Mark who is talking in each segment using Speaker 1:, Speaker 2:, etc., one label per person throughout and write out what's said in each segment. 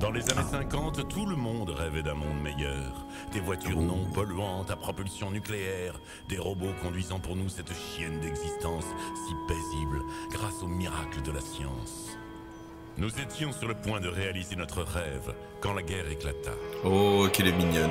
Speaker 1: Dans les années 50, tout le monde rêvait d'un monde meilleur. Des voitures non polluantes à propulsion nucléaire, des robots conduisant pour nous cette chienne d'existence si paisible grâce au miracle de la science. Nous étions sur le point de réaliser notre rêve quand la guerre éclata.
Speaker 2: Oh, qu'elle est mignonne.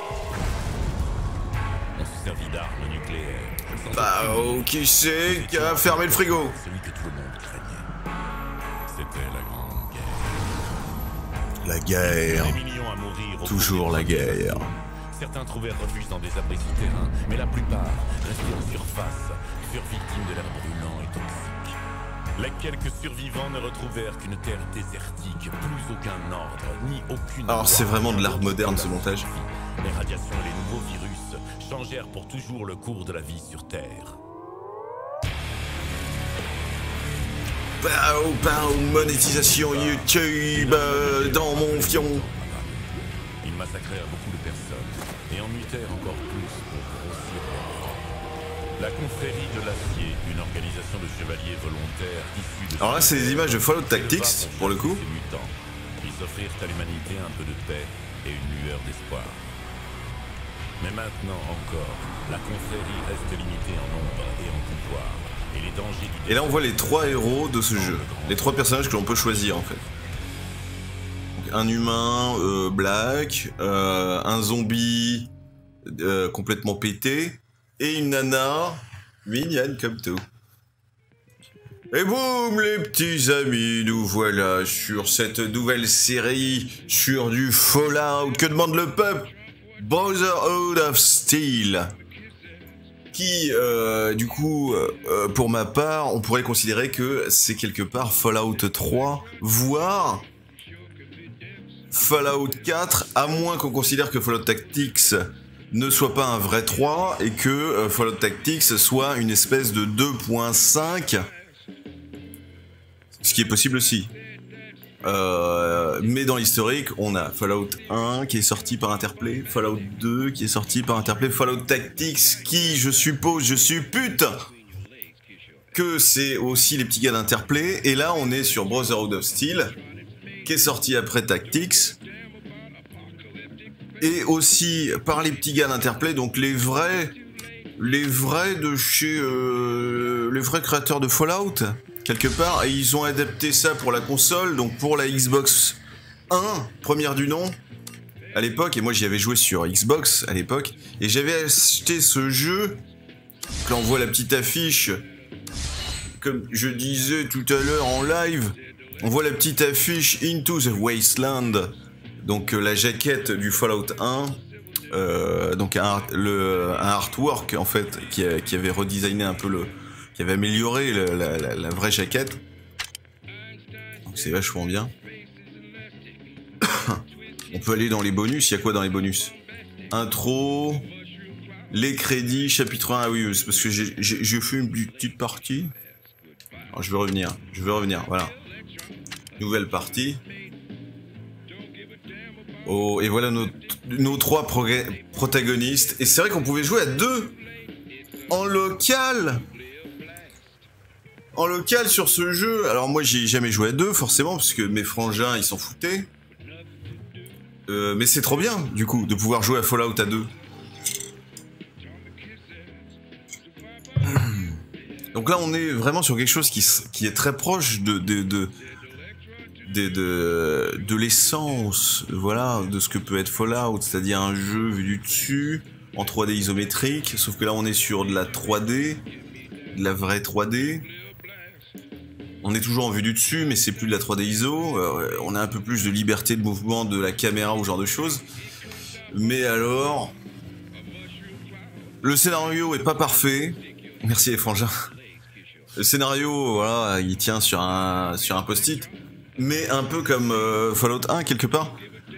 Speaker 1: On se servit d'armes nucléaires.
Speaker 2: Bah, oh, qui c'est qui a fermé le frigo?
Speaker 1: Celui que tout le monde craignait. C'était la Grande Guerre.
Speaker 2: La guerre.
Speaker 1: Des millions à mourir au
Speaker 2: Toujours la guerre.
Speaker 1: Certains trouvèrent refuge dans des abris souterrains, mais la plupart, restés en surface, furent victimes de l'air brûlant et toxique. Les quelques survivants ne retrouvèrent qu'une terre désertique, plus aucun ordre, ni aucune...
Speaker 2: Alors c'est vraiment de l'art moderne ce montage.
Speaker 1: Les radiations et les nouveaux virus changèrent pour toujours le cours de la vie sur Terre.
Speaker 2: Pow, pow, monétisation YouTube dans mon fion.
Speaker 1: Ils massacrèrent beaucoup de personnes et en mutèrent encore plus pour grossir leur rang. La confrérie de l'acier, une organisation de chevaliers volontaires issus de...
Speaker 2: Alors là c'est des images de Fallout Tactics pour le coup.
Speaker 1: Ces mutants, ils offrirent à l'humanité un peu de paix et une lueur d'espoir. Mais maintenant encore, la confrérie reste limitée en nombre et en pouvoir. Et les dangers du...
Speaker 2: Et là on voit les 3 héros de ce jeu. Les 3 personnages que l'on peut choisir en fait. Donc, un humain black, un zombie complètement pété, et une nana mignonne comme tout. Et boum les petits amis, nous voilà sur cette nouvelle série sur du Fallout. Que demande le peuple? Brotherhood of Steel. Qui, du coup, pour ma part, on pourrait considérer que c'est quelque part Fallout 3, voire Fallout 4, à moins qu'on considère que Fallout Tactics ne soit pas un vrai 3 et que Fallout Tactics soit une espèce de 2.5, ce qui est possible aussi. Mais dans l'historique, on a Fallout 1 qui est sorti par Interplay, Fallout 2 qui est sorti par Interplay, Fallout Tactics qui, je suppute que c'est aussi les petits gars d'Interplay, et là on est sur Brotherhood of Steel qui est sorti après Tactics, et aussi par les petits gars d'Interplay, donc les vrais de chez les vrais créateurs de Fallout quelque part, et ils ont adapté ça pour la console, donc pour la Xbox 1, première du nom, à l'époque, et moi j'y avais joué sur Xbox à l'époque, et j'avais acheté ce jeu, là on voit la petite affiche, comme je disais tout à l'heure en live, on voit la petite affiche Into the Wasteland, donc la jaquette du Fallout 1, donc un artwork en fait, qui avait redesigné un peu qui avait amélioré la vraie jaquette. Donc c'est vachement bien. On peut aller dans les bonus, il y a quoi dans les bonus? Intro, les crédits, chapitre 1, ah oui, c'est parce que j'ai fait une petite partie. Alors je vais revenir, voilà. Nouvelle partie. Oh, et voilà nos 3 protagonistes. Et c'est vrai qu'on pouvait jouer à 2 en local. En local sur ce jeu. Alors moi j'ai jamais joué à 2 forcément parce que mes frangins ils s'en foutaient. Mais c'est trop bien du coup de pouvoir jouer à Fallout à 2. Donc là on est vraiment sur quelque chose qui est très proche de l'essence, voilà, de ce que peut être Fallout, c'est-à-dire un jeu vu du dessus, en 3D isométrique, sauf que là on est sur de la 3D, de la vraie 3D. On est toujours en vue du dessus, mais c'est plus de la 3D ISO. On a un peu plus de liberté de mouvement de la caméra ou ce genre de choses. Mais alors, le scénario est pas parfait. Merci les frangins. Le scénario, voilà, il tient sur un post-it, mais un peu comme Fallout 1 quelque part.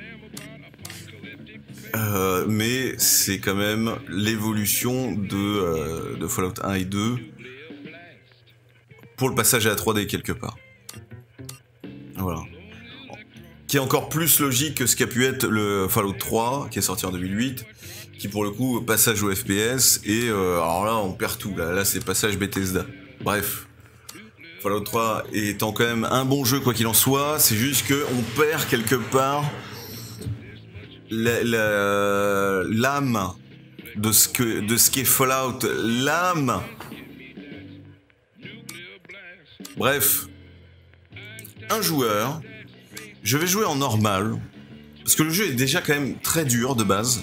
Speaker 2: Mais c'est quand même l'évolution de Fallout 1 et 2. Pour le passage à la 3D quelque part. Voilà. Qui est encore plus logique que ce qu'a pu être le Fallout 3, qui est sorti en 2008, qui pour le coup, passage au FPS, et alors là, on perd tout, là c'est passage Bethesda. Bref. Fallout 3 étant quand même un bon jeu quoi qu'il en soit, c'est juste que on perd quelque part l'âme de ce qu'est Fallout, l'âme. Bref, un joueur, je vais jouer en normal, parce que le jeu est déjà quand même très dur de base,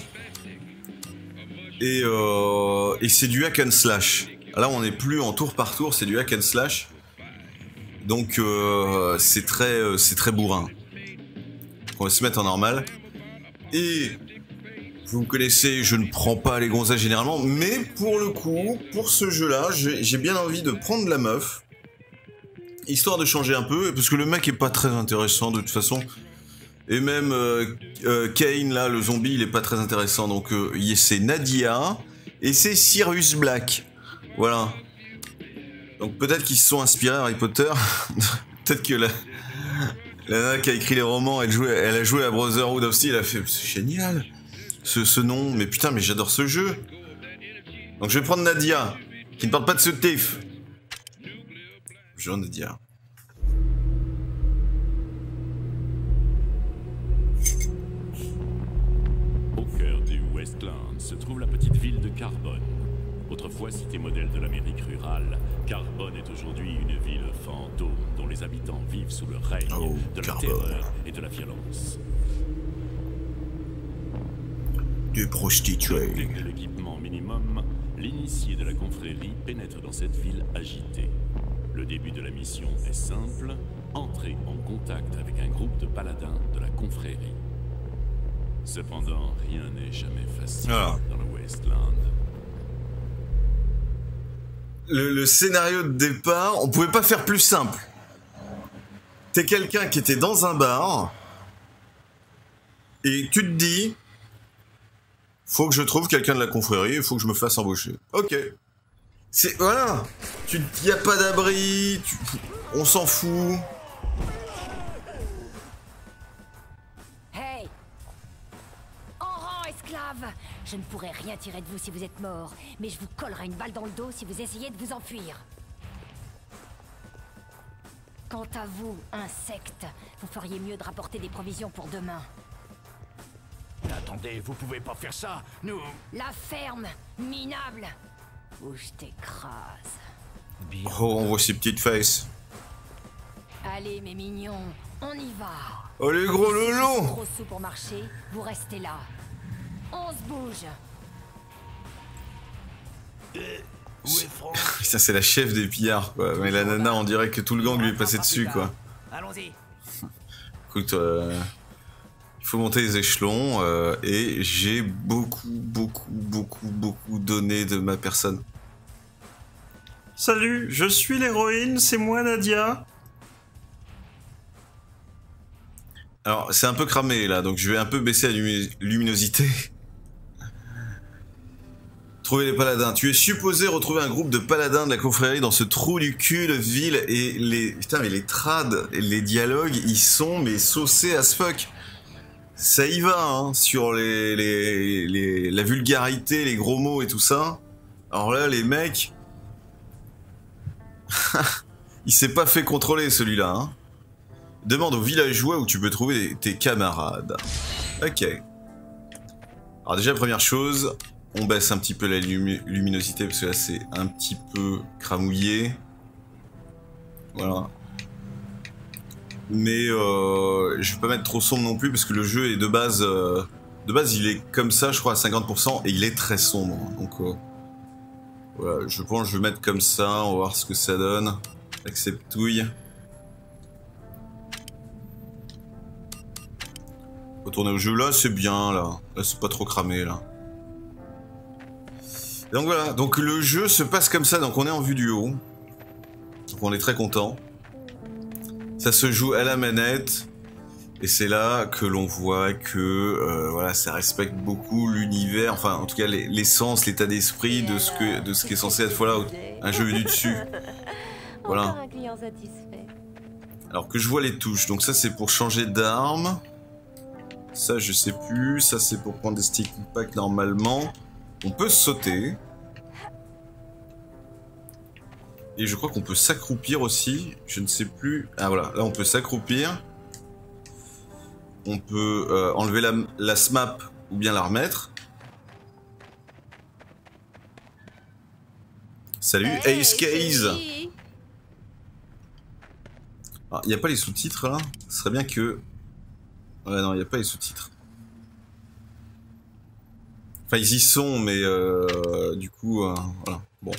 Speaker 2: et c'est du hack and slash. Là on n'est plus en tour par tour, c'est du hack and slash, donc c'est très bourrin. On va se mettre en normal, et vous me connaissez, je ne prends pas les gonzesses généralement, mais pour le coup, pour ce jeu-là, j'ai bien envie de prendre la meuf, histoire de changer un peu, parce que le mec est pas très intéressant de toute façon. Et même Kane, là, le zombie, il est pas très intéressant. Donc c'est Nadia et c'est Sirius Black. Voilà. Donc peut-être qu'ils se sont inspirés Harry Potter. Peut-être que la nana qui a écrit les romans, elle a joué à Brotherhood of Steel, elle a fait c'est génial ce nom, mais putain, mais j'adore ce jeu. Donc je vais prendre Nadia, qui ne parle pas de ce tif. Je viens de dire.
Speaker 1: Au cœur du Westland se trouve la petite ville de Carbon. Autrefois cité modèle de l'Amérique rurale, Carbon est aujourd'hui une ville fantôme dont les habitants vivent sous le règne de la terreur et de la violence.
Speaker 2: Des prostituées.
Speaker 1: Avec de l'équipement minimum, l'initié de la confrérie pénètre dans cette ville agitée. Le début de la mission est simple, entrer en contact avec un groupe de paladins de la confrérie. Cependant, rien n'est jamais facile dans le Westland.
Speaker 2: Le scénario de départ, on pouvait pas faire plus simple. T'es quelqu'un qui était dans un bar, et tu te dis, faut que je trouve quelqu'un de la confrérie, il faut que je me fasse embaucher. Ok. Voilà. Y a pas d'abri, on s'en fout.
Speaker 3: Hey! En rang, esclave! Je ne pourrai rien tirer de vous si vous êtes mort, mais je vous collerai une balle dans le dos si vous essayez de vous enfuir. Quant à vous, insectes, vous feriez mieux de rapporter des provisions pour demain.
Speaker 4: Attendez, vous pouvez pas faire ça, nous...
Speaker 3: La ferme, minable, où je t'écrase.
Speaker 2: Oh, on voit ses petites faces.
Speaker 3: Allez, mes mignons, on y va.
Speaker 2: Oh, les gros loulous!
Speaker 3: Trop sous pour marcher, vous restez là. On se bouge.
Speaker 4: Où est Franck?
Speaker 2: Ça, c'est la chef des pillards, quoi. Mais la nana, on dirait que tout le gang lui est passé dessus, quoi.
Speaker 4: Allons-y.
Speaker 2: Écoute, il faut monter les échelons, et j'ai beaucoup donné de ma personne. Salut, je suis l'héroïne, c'est moi Nadia. Alors, c'est un peu cramé, là, donc je vais un peu baisser la luminosité. Trouver les paladins. Tu es supposé retrouver un groupe de paladins de la confrérie dans ce trou du cul de ville, et les... Putain, mais les trades, les dialogues, ils sont, mais saucés as fuck. Ça y va, hein, sur la vulgarité, les gros mots et tout ça. Alors là, les mecs... Il s'est pas fait contrôler, celui-là, hein. Demande aux villageois où tu peux trouver tes camarades. Ok. Alors déjà, première chose, on baisse un petit peu la luminosité, parce que là, c'est un petit peu cramouillé. Voilà. Mais je vais pas mettre trop sombre non plus, parce que le jeu est de base il est comme ça, je crois, à 50%, et il est très sombre. Donc voilà, je pense que je vais mettre comme ça, on va voir ce que ça donne. Acceptouille. Retourner au jeu, là c'est bien, là c'est pas trop cramé, là. Donc voilà, donc le jeu se passe comme ça, donc on est en vue du haut. Donc on est très content. Ça se joue à la manette, et c'est là que l'on voit que voilà, ça respecte beaucoup l'univers, enfin en tout cas l'essence, l'état d'esprit de ce qui est censé être Fallout, un jeu venu dessus. Voilà. Alors que je vois les touches, donc ça c'est pour changer d'arme. Ça je sais plus, ça c'est pour prendre des stick pack normalement. On peut sauter. Et je crois qu'on peut s'accroupir aussi. Je ne sais plus. Ah voilà, là on peut s'accroupir. On peut enlever la smap ou bien la remettre. Salut,
Speaker 5: Hey,
Speaker 2: Ace Case.
Speaker 5: chérie.
Speaker 2: Ah, il n'y a pas les sous-titres là. Ce serait bien que... Ouais non, il n'y a pas les sous-titres. Enfin ils y sont mais du coup voilà. Bon.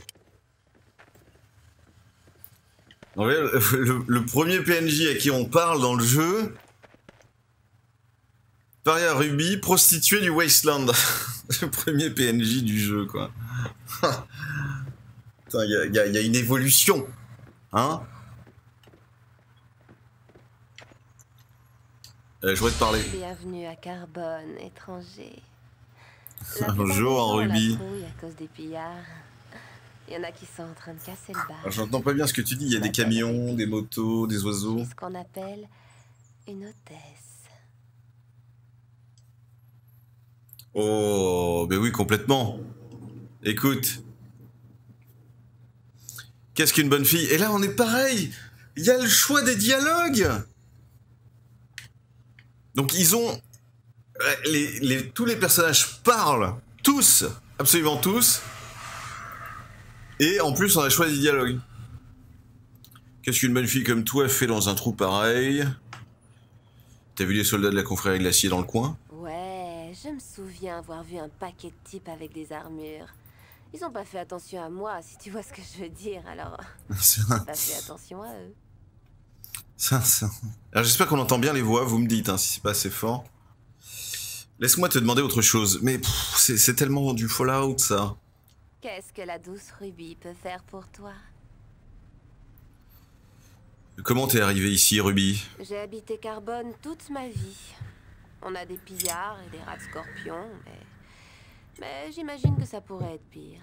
Speaker 2: En vrai, le premier PNJ à qui on parle dans le jeu... Paria Ruby, prostituée du Wasteland. Le premier PNJ du jeu quoi. Il y a une évolution. Hein? Je voudrais te parler.
Speaker 5: Bienvenue à Carbone, étranger.
Speaker 2: Bonjour, Ruby.
Speaker 5: À cause des pillards. Il y en a qui sont en train de casser le bar.
Speaker 2: J'entends pas bien ce que tu dis. Il y a des camions, des motos, des oiseaux.
Speaker 5: Ce qu'on appelle une hôtesse.
Speaker 2: Oh, ben oui, complètement. Écoute. Qu'est-ce qu'une bonne fille? Et là, on est pareil. Il y a le choix des dialogues. Donc, ils ont... tous les personnages parlent. Tous. Absolument tous. Et en plus, on a le choix des dialogues. Qu'est-ce qu'une bonne fille comme toi fait dans un trou pareil? T'as vu les soldats de la confrérie glacier dans le coin?
Speaker 5: Ouais, je me souviens avoir vu un paquet de types avec des armures. Ils ont pas fait attention à moi, si tu vois ce que je veux dire, alors... J'ai pas fait attention à eux.
Speaker 2: Ça. Alors j'espère qu'on entend bien les voix, vous me dites hein, si c'est pas assez fort. Laisse-moi te demander autre chose, mais c'est tellement du Fallout ça.
Speaker 5: Qu'est-ce que la douce Ruby peut faire pour toi?
Speaker 2: Comment t'es arrivé ici, Ruby?
Speaker 5: J'ai habité Carbone toute ma vie. On a des pillards et des rats de scorpions, mais j'imagine que ça pourrait être pire.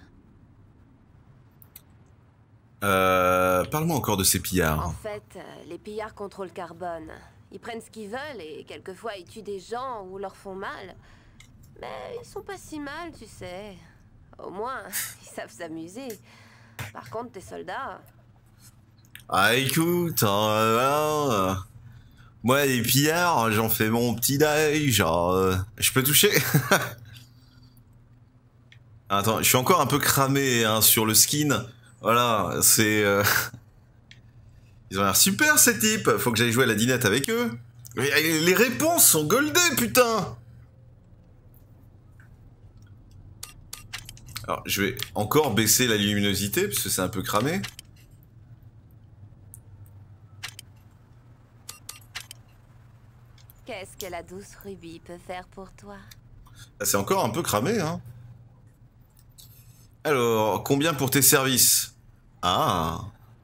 Speaker 2: Parle-moi encore de ces pillards.
Speaker 5: En fait, les pillards contrôlent Carbone. Ils prennent ce qu'ils veulent et quelquefois ils tuent des gens ou leur font mal. Mais ils sont pas si mal, tu sais. Au moins, ils savent s'amuser. Par contre, tes soldats...
Speaker 2: Ah écoute, voilà. Moi les pillards, j'en fais mon petit deuil, genre... Je peux toucher? Attends, je suis encore un peu cramé hein, sur le skin. Voilà, c'est... Ils ont l'air super ces types, faut que j'aille jouer à la dinette avec eux. Les réponses sont goldées, putain! Alors, je vais encore baisser la luminosité, parce que c'est un peu cramé.
Speaker 5: Qu'est-ce que la douce Ruby peut faire pour toi?
Speaker 2: C'est encore un peu cramé, hein. Alors, combien pour tes services? Ah.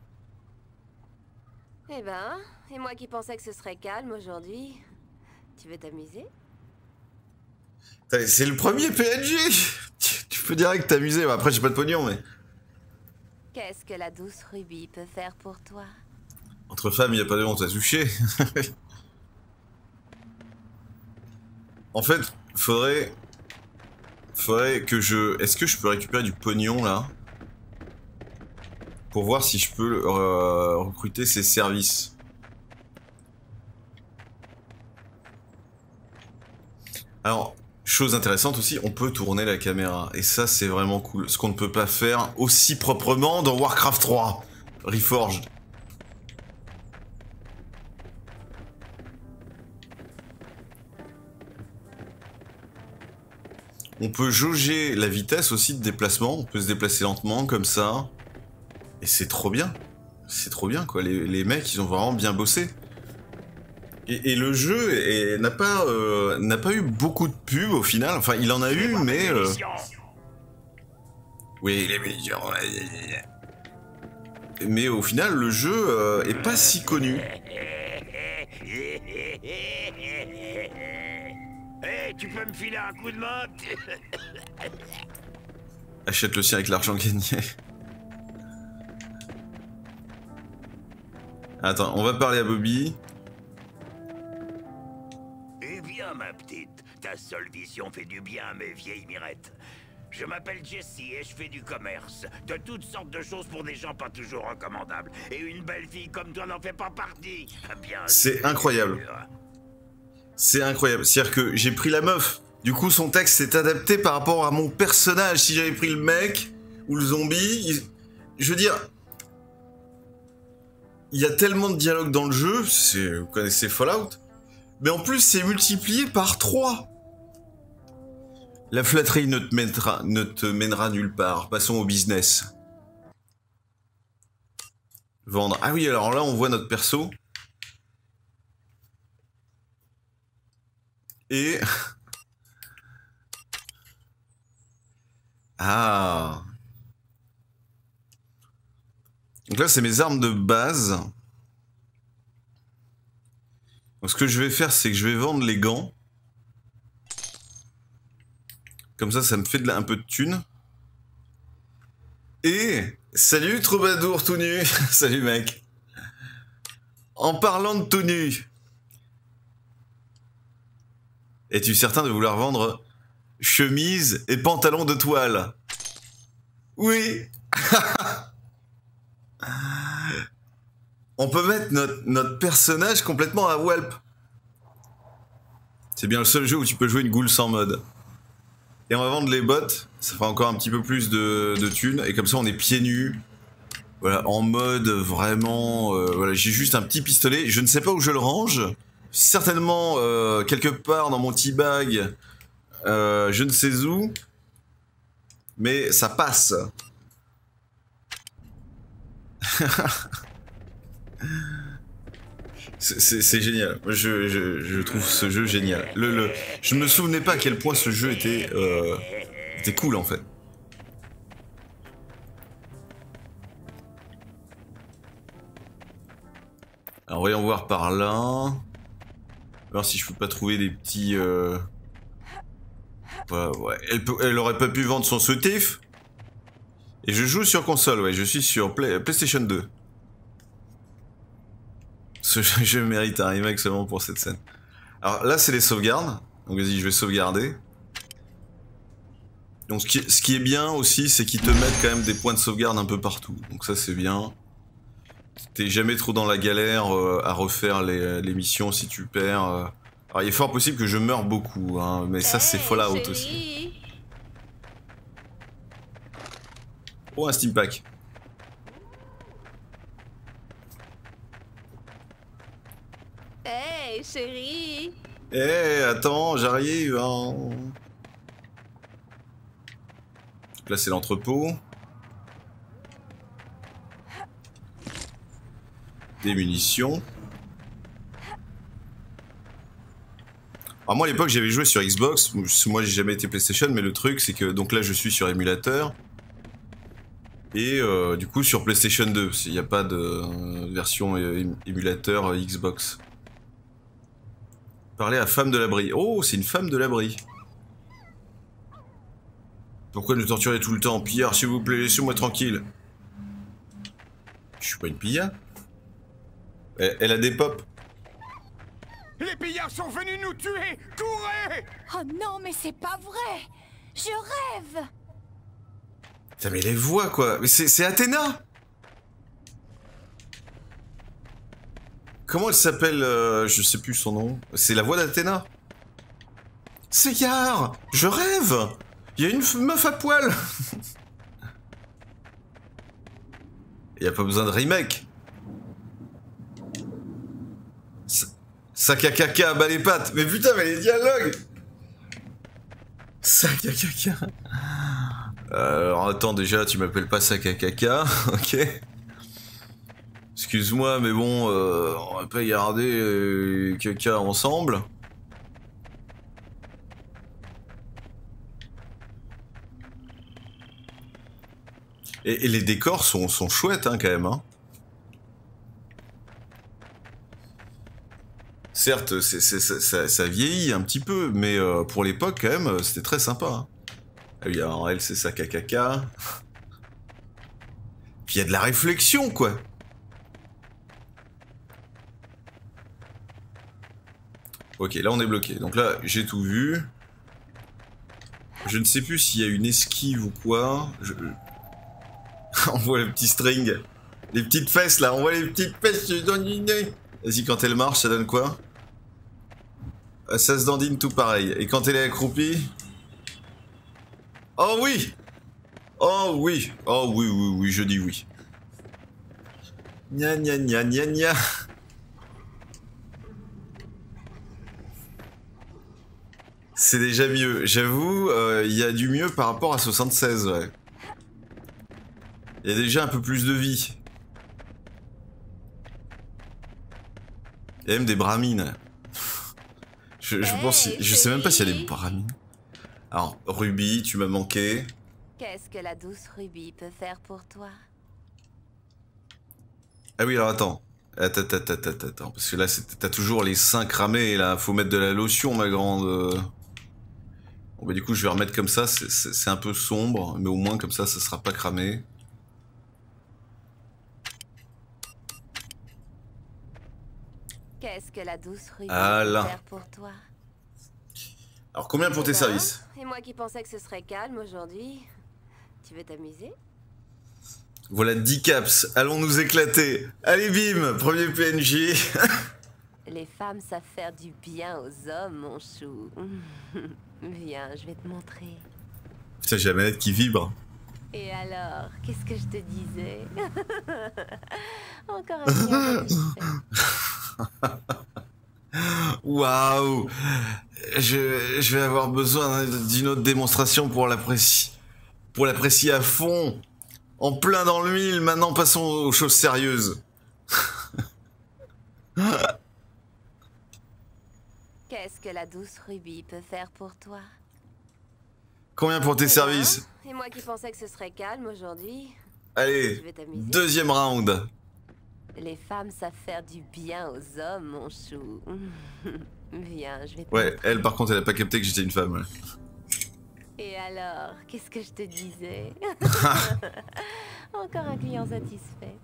Speaker 5: Eh ben, et moi qui pensais que ce serait calme aujourd'hui. Tu veux t'amuser?
Speaker 2: C'est le premier PNJ. Tu peux direct t'amuser, après j'ai pas de pognon, mais...
Speaker 5: Qu'est-ce que la douce Ruby peut faire pour toi?
Speaker 2: Entre femmes, il a pas de honte à toucher. En fait, faudrait que je... Est-ce que je peux récupérer du pognon, là? Pour voir si je peux recruter ses services. Alors, chose intéressante aussi, on peut tourner la caméra. Et ça, c'est vraiment cool. Ce qu'on ne peut pas faire aussi proprement dans Warcraft 3. Reforged. On peut jauger la vitesse aussi de déplacement. On peut se déplacer lentement, comme ça. Et c'est trop bien. C'est trop bien, quoi. Les mecs, ils ont vraiment bien bossé. Et le jeu n'a pas eu beaucoup de pubs au final. Enfin, il en a eu, mais... Oui, les munitions. Mais au final, le jeu est pas si connu.
Speaker 4: Hey, tu peux me filer un coup de main?
Speaker 2: Achète le sien avec l'argent gagné. Attends, on va parler à Bobby.
Speaker 4: Eh bien, ma petite, ta seule vision fait du bien à mes vieilles mirettes. Je m'appelle Jesse et je fais du commerce. De toutes sortes de choses pour des gens pas toujours recommandables. Et une belle fille comme toi n'en fait pas partie. Bien
Speaker 2: C'est incroyable. C'est incroyable. C'est-à-dire que j'ai pris la meuf. Du coup, son texte s'est adapté par rapport à mon personnage. Si j'avais pris le mec ou le zombie... Je veux dire... Il y a tellement de dialogues dans le jeu. Vous connaissez Fallout. Mais en plus, c'est multiplié par 3. La flatterie ne te mènera nulle part. Passons au business. Vendre. Ah oui, alors là, on voit notre perso. Et... Ah. Donc là, c'est mes armes de base. Donc ce que je vais faire, c'est que je vais vendre les gants. Comme ça me fait un peu de thunes. Et... Salut troubadour tout nu. Salut mec. En parlant de tout nu. Es-tu certain de vouloir vendre chemise et pantalon de toile? Oui. On peut mettre notre personnage complètement à whelp. C'est bien le seul jeu où tu peux jouer une goule sans mode. Et on va vendre les bottes, ça fera encore un petit peu plus de thunes, et comme ça on est pieds nus. Voilà, en mode vraiment... voilà, j'ai juste un petit pistolet, je ne sais pas où je le range. Certainement quelque part dans mon teabag, je ne sais où. Mais ça passe. C'est génial. Je trouve ce jeu génial. Je ne me souvenais pas à quel point ce jeu était cool en fait. Alors voyons voir par là. Alors si je peux pas trouver des petits... ouais. Elle aurait pas pu vendre son soutif. Et je joue sur console, ouais. Je suis sur PlayStation 2. Ce jeu mérite un remake seulement pour cette scène. Alors là, c'est les sauvegardes. Donc vas-y, je vais sauvegarder. Donc ce qui est bien aussi, c'est qu'ils te mettent quand même des points de sauvegarde un peu partout. Donc ça, c'est bien. T'es jamais trop dans la galère à refaire les missions si tu perds. Alors il est fort possible que je meure beaucoup, hein, mais ça c'est Fallout
Speaker 5: chérie.
Speaker 2: aussi. Oh, un Steam Pack.
Speaker 5: Hey, chérie.
Speaker 2: Eh, attends, j'arrive. Hein. Là, c'est l'entrepôt. Des munitions. Alors moi, à l'époque, j'avais joué sur Xbox. Moi, j'ai jamais été PlayStation, mais le truc, c'est que... Donc là, je suis sur émulateur. Et du coup, sur PlayStation 2. Il n'y a pas de version émulateur Xbox. Parler à femme de l'abri. Oh, c'est une femme de l'abri. Pourquoi nous torturer tout le temps? Pillard, s'il vous plaît, laissez-moi tranquille. Je suis pas une pilla. Elle a des pops.
Speaker 6: Les pillards sont venus nous tuer! Courez!
Speaker 3: Oh non, mais c'est pas vrai! Je rêve!
Speaker 2: Putain, mais les voix, quoi. Mais c'est Athéna! Comment elle s'appelle? Je sais plus son nom. C'est la voix d'Athéna. C'est Yar! Je rêve! Il y a une meuf à poil! Il y a pas besoin de remake. Sakakaka, bas les pattes. Mais putain, mais les dialogues. Sakakaka. Alors attends, déjà, tu m'appelles pas Sakakaka, ok. Excuse-moi, mais bon, on va pas garder caca ensemble. Et les décors sont chouettes, hein, quand même, hein. Certes, ça vieillit un petit peu, mais pour l'époque, quand même, c'était très sympa. Hein. Ah oui, alors elle, c'est Sakakaka. Puis il y a de la réflexion, quoi. Ok, là, on est bloqué. Donc là, j'ai tout vu. Je ne sais plus s'il y a une esquive ou quoi. On voit le petit string. Les petites fesses là, on voit les petites fesses se dandiner. Vas-y, quand elle marche, ça donne quoi? Ça se dandine tout pareil. Et quand elle est accroupie... Oh oui! Oh oui! Oh oui, oui, oui, je dis oui. Gna gna gna gna gna. C'est déjà mieux. J'avoue, il y a du mieux par rapport à 76, ouais. Il y a déjà un peu plus de vie. Il y a même des bramines. Je pense... Je sais même pas s'il y a des bramines. Alors, Ruby, tu m'as manqué.
Speaker 5: Qu'est-ce que la douce Ruby peut faire pour toi?
Speaker 2: Ah oui, alors attends. Attends. Parce que là, t'as toujours les seins cramés, là. Faut mettre de la lotion, ma grande. Bon, bah du coup, je vais remettre comme ça. C'est un peu sombre, mais au moins, comme ça sera pas cramé.
Speaker 5: Qu'est-ce que la douce Ruby
Speaker 2: Ah,
Speaker 5: peut
Speaker 2: là.
Speaker 5: faire pour toi?
Speaker 2: Alors, combien pour tes
Speaker 5: Ben,
Speaker 2: services?
Speaker 5: Et moi qui pensais que ce serait calme aujourd'hui. Tu veux t'amuser?
Speaker 2: Voilà 10 caps. Allons nous éclater. Allez, bim! Premier PNJ.
Speaker 5: Les femmes savent faire du bien aux hommes, mon chou. Viens, je vais te montrer.
Speaker 2: Putain, j'ai la manette qui vibre.
Speaker 5: Et alors, qu'est-ce que je te disais? Encore un client satisfait.
Speaker 2: Waouh! Je vais avoir besoin d'une autre démonstration pour l'apprécier à fond. En plein dans le mille, maintenant passons aux choses sérieuses.
Speaker 5: Qu'est-ce que la douce Ruby peut faire pour toi?
Speaker 2: Combien pour tes services?
Speaker 5: Et moi qui pensais que ce serait calme aujourd'hui.
Speaker 2: Allez,
Speaker 5: Tu veux t'amuser?
Speaker 2: deuxième round.
Speaker 5: Les femmes savent faire du bien aux hommes, mon chou. Viens, je vais te
Speaker 2: Ouais,
Speaker 5: montrer.
Speaker 2: elle par contre, elle a pas capté que j'étais une femme. Ouais.
Speaker 5: Et alors, qu'est-ce que je te disais? Encore un client satisfait.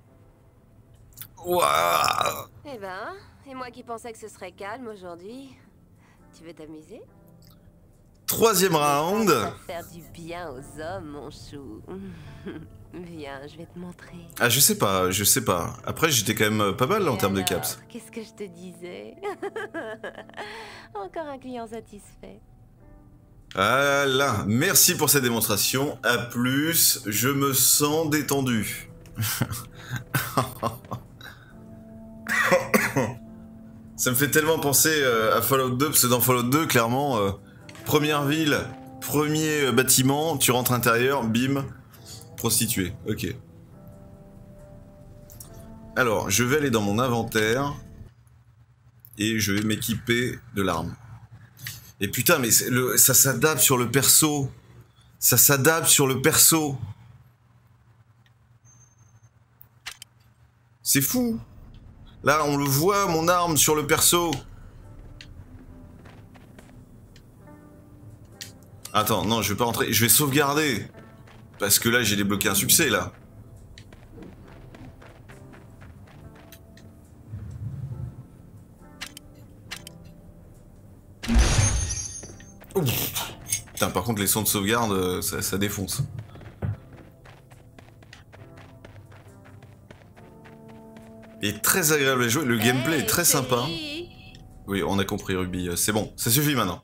Speaker 2: Waouh!
Speaker 5: Eh ben, et moi qui pensais que ce serait calme aujourd'hui. Tu veux t'amuser?
Speaker 2: Troisième round.
Speaker 5: Les femmes savent faire du bien aux hommes, mon chou. Viens, je vais te montrer.
Speaker 2: Ah, je sais pas. Après, j'étais quand même pas mal là, en
Speaker 5: Et
Speaker 2: termes de
Speaker 5: alors,
Speaker 2: caps.
Speaker 5: Qu'est-ce que je te disais? Encore un client satisfait.
Speaker 2: Ah là, merci pour cette démonstration. À plus, je me sens détendu. Ça me fait tellement penser à Fallout 2, parce que dans Fallout 2, clairement, première ville, premier bâtiment, tu rentres intérieur, bim, prostituée. Ok. Alors, je vais aller dans mon inventaire et je vais m'équiper de l'arme. Et putain, mais ça s'adapte sur le perso. Ça s'adapte sur le perso. C'est fou. Là, on le voit, mon arme sur le perso. Attends, non, je vais pas rentrer. Je vais sauvegarder. Parce que là, j'ai débloqué un succès, là. Ouf. Putain, par contre, les sons de sauvegarde, ça défonce. Il est très agréable à jouer, le gameplay est très sympa. Oui, on a compris, Ruby, c'est bon, ça suffit maintenant.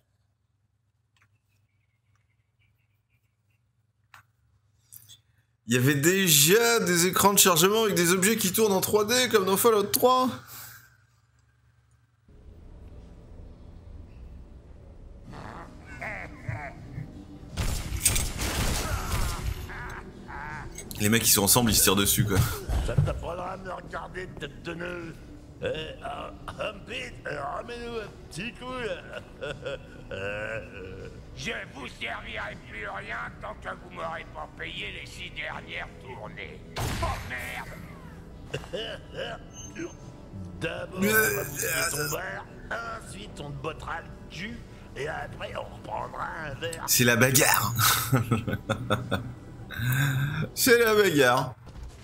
Speaker 2: Il y avait déjà des écrans de chargement avec des objets qui tournent en 3D comme dans Fallout 3. Les mecs, ils sont ensemble, ils se tirent dessus, quoi.
Speaker 4: Ça t'apprendra à me regarder, tête de nœud. Humpit, ramène-nous un petit coup, là. Je vous servirai plus rien tant que vous m'aurez pas payé les 6 dernières tournées. Oh merde! D'abord, on va bouffer ton verre, ensuite on te bottera le cul, et après on reprendra un verre.
Speaker 2: C'est la bagarre. C'est la bagarre.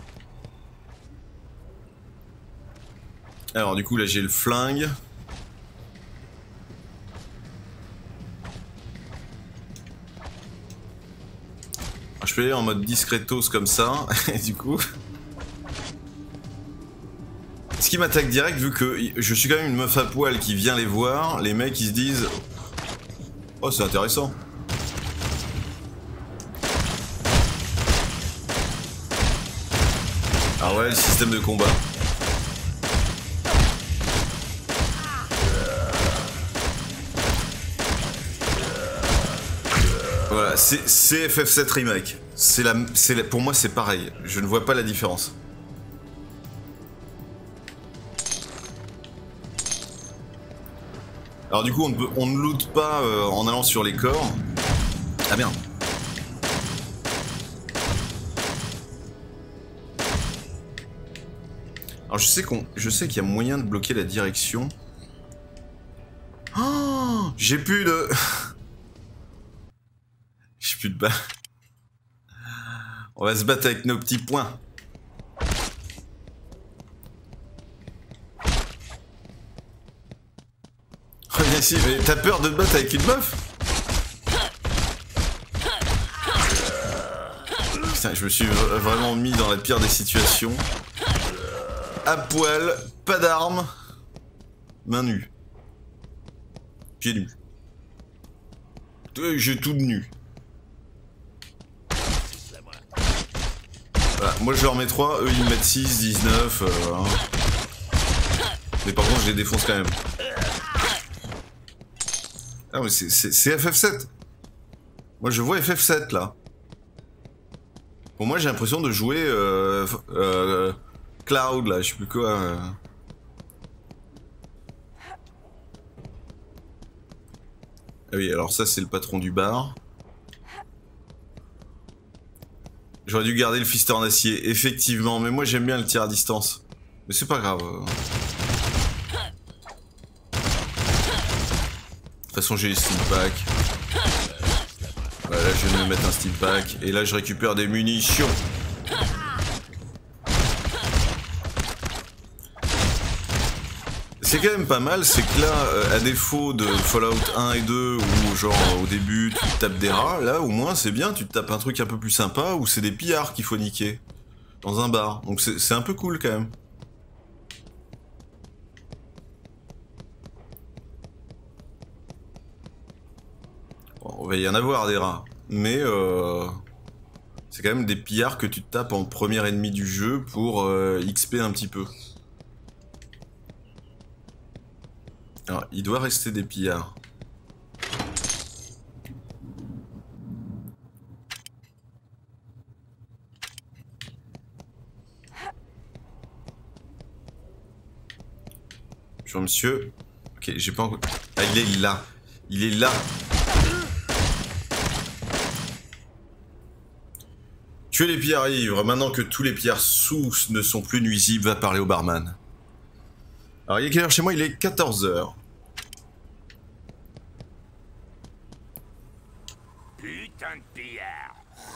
Speaker 2: Alors du coup là j'ai le flingue. peux aller en mode discretos comme ça, et du coup... Ce qui m'attaque direct, vu que je suis quand même une meuf à poil qui vient les voir, les mecs ils se disent... Oh, c'est intéressant. Ah ouais, le système de combat. Voilà, c'est FF7 Remake. Pour moi c'est pareil, je ne vois pas la différence. Alors du coup on ne loot pas en allant sur les corps. Ah merde. Alors je sais qu'il y a moyen de bloquer la direction. Oh, j'ai plus de... J'ai plus de balles. On va se battre avec nos petits poings. Reviens ici, mais t'as peur de te battre avec une meuf? Putain, je me suis vraiment mis dans la pire des situations. À poil, pas d'armes, main nue. Pieds nus. J'ai tout de nu. Voilà, moi je leur mets 3, eux ils me mettent 6, 19, hein. Mais par contre je les défonce quand même. Ah mais c'est FF7. Moi je vois FF7 là. Pour moi j'ai l'impression de jouer Cloud là, je sais plus quoi. Ah oui, alors ça c'est le patron du bar. J'aurais dû garder le fister en acier, effectivement, mais moi j'aime bien le tir à distance. Mais c'est pas grave. De toute façon j'ai les steel packs. Voilà, je viens de me mettre un steel pack, et là je récupère des munitions. C'est quand même pas mal, c'est que là, à défaut de Fallout 1 et 2, où genre au début tu te tapes des rats, là au moins c'est bien, tu te tapes un truc un peu plus sympa, où c'est des pillards qu'il faut niquer. Dans un bar, donc c'est un peu cool quand même. Bon, on va y en avoir des rats, mais c'est quand même des pillards que tu te tapes en premier ennemi du jeu pour XP un petit peu. Alors, il doit rester des pillards. Bonjour monsieur. Ok, j'ai pas encore... Ah, il est là. Il est là. Tuer les pillards ivres. Maintenant que tous les pillards sous ne sont plus nuisibles, va parler au barman. Alors, il est quelle heure chez moi? Il est 14h.
Speaker 4: Putain de pillard.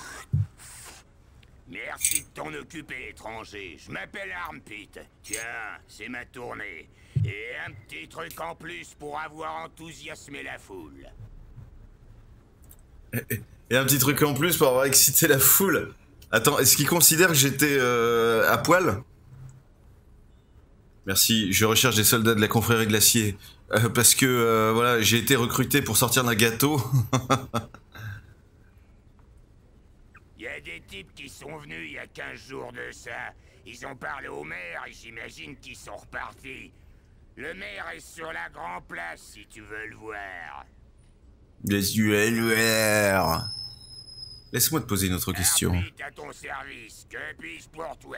Speaker 4: Merci de t'en occuper, étranger. Je m'appelle Armpit. Tiens, c'est ma tournée. Et un petit truc en plus pour avoir enthousiasmé la foule.
Speaker 2: Et un petit truc en plus pour avoir excité la foule. Attends, est-ce qu'il considère que j'étais à poil? Merci, je recherche des soldats de la confrérie glacier. Parce que, voilà, j'ai été recruté pour sortir d'un gâteau.
Speaker 4: Il y a des types qui sont venus il y a 15 jours de ça. Ils ont parlé au maire et j'imagine qu'ils sont repartis. Le maire est sur la grande place si tu veux le voir.
Speaker 2: Laisse-moi te poser une autre question.
Speaker 4: À ton service, que puis-je pour toi?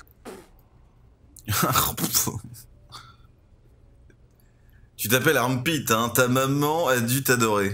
Speaker 2: Tu t'appelles Armpit, hein, ta maman a dû t'adorer.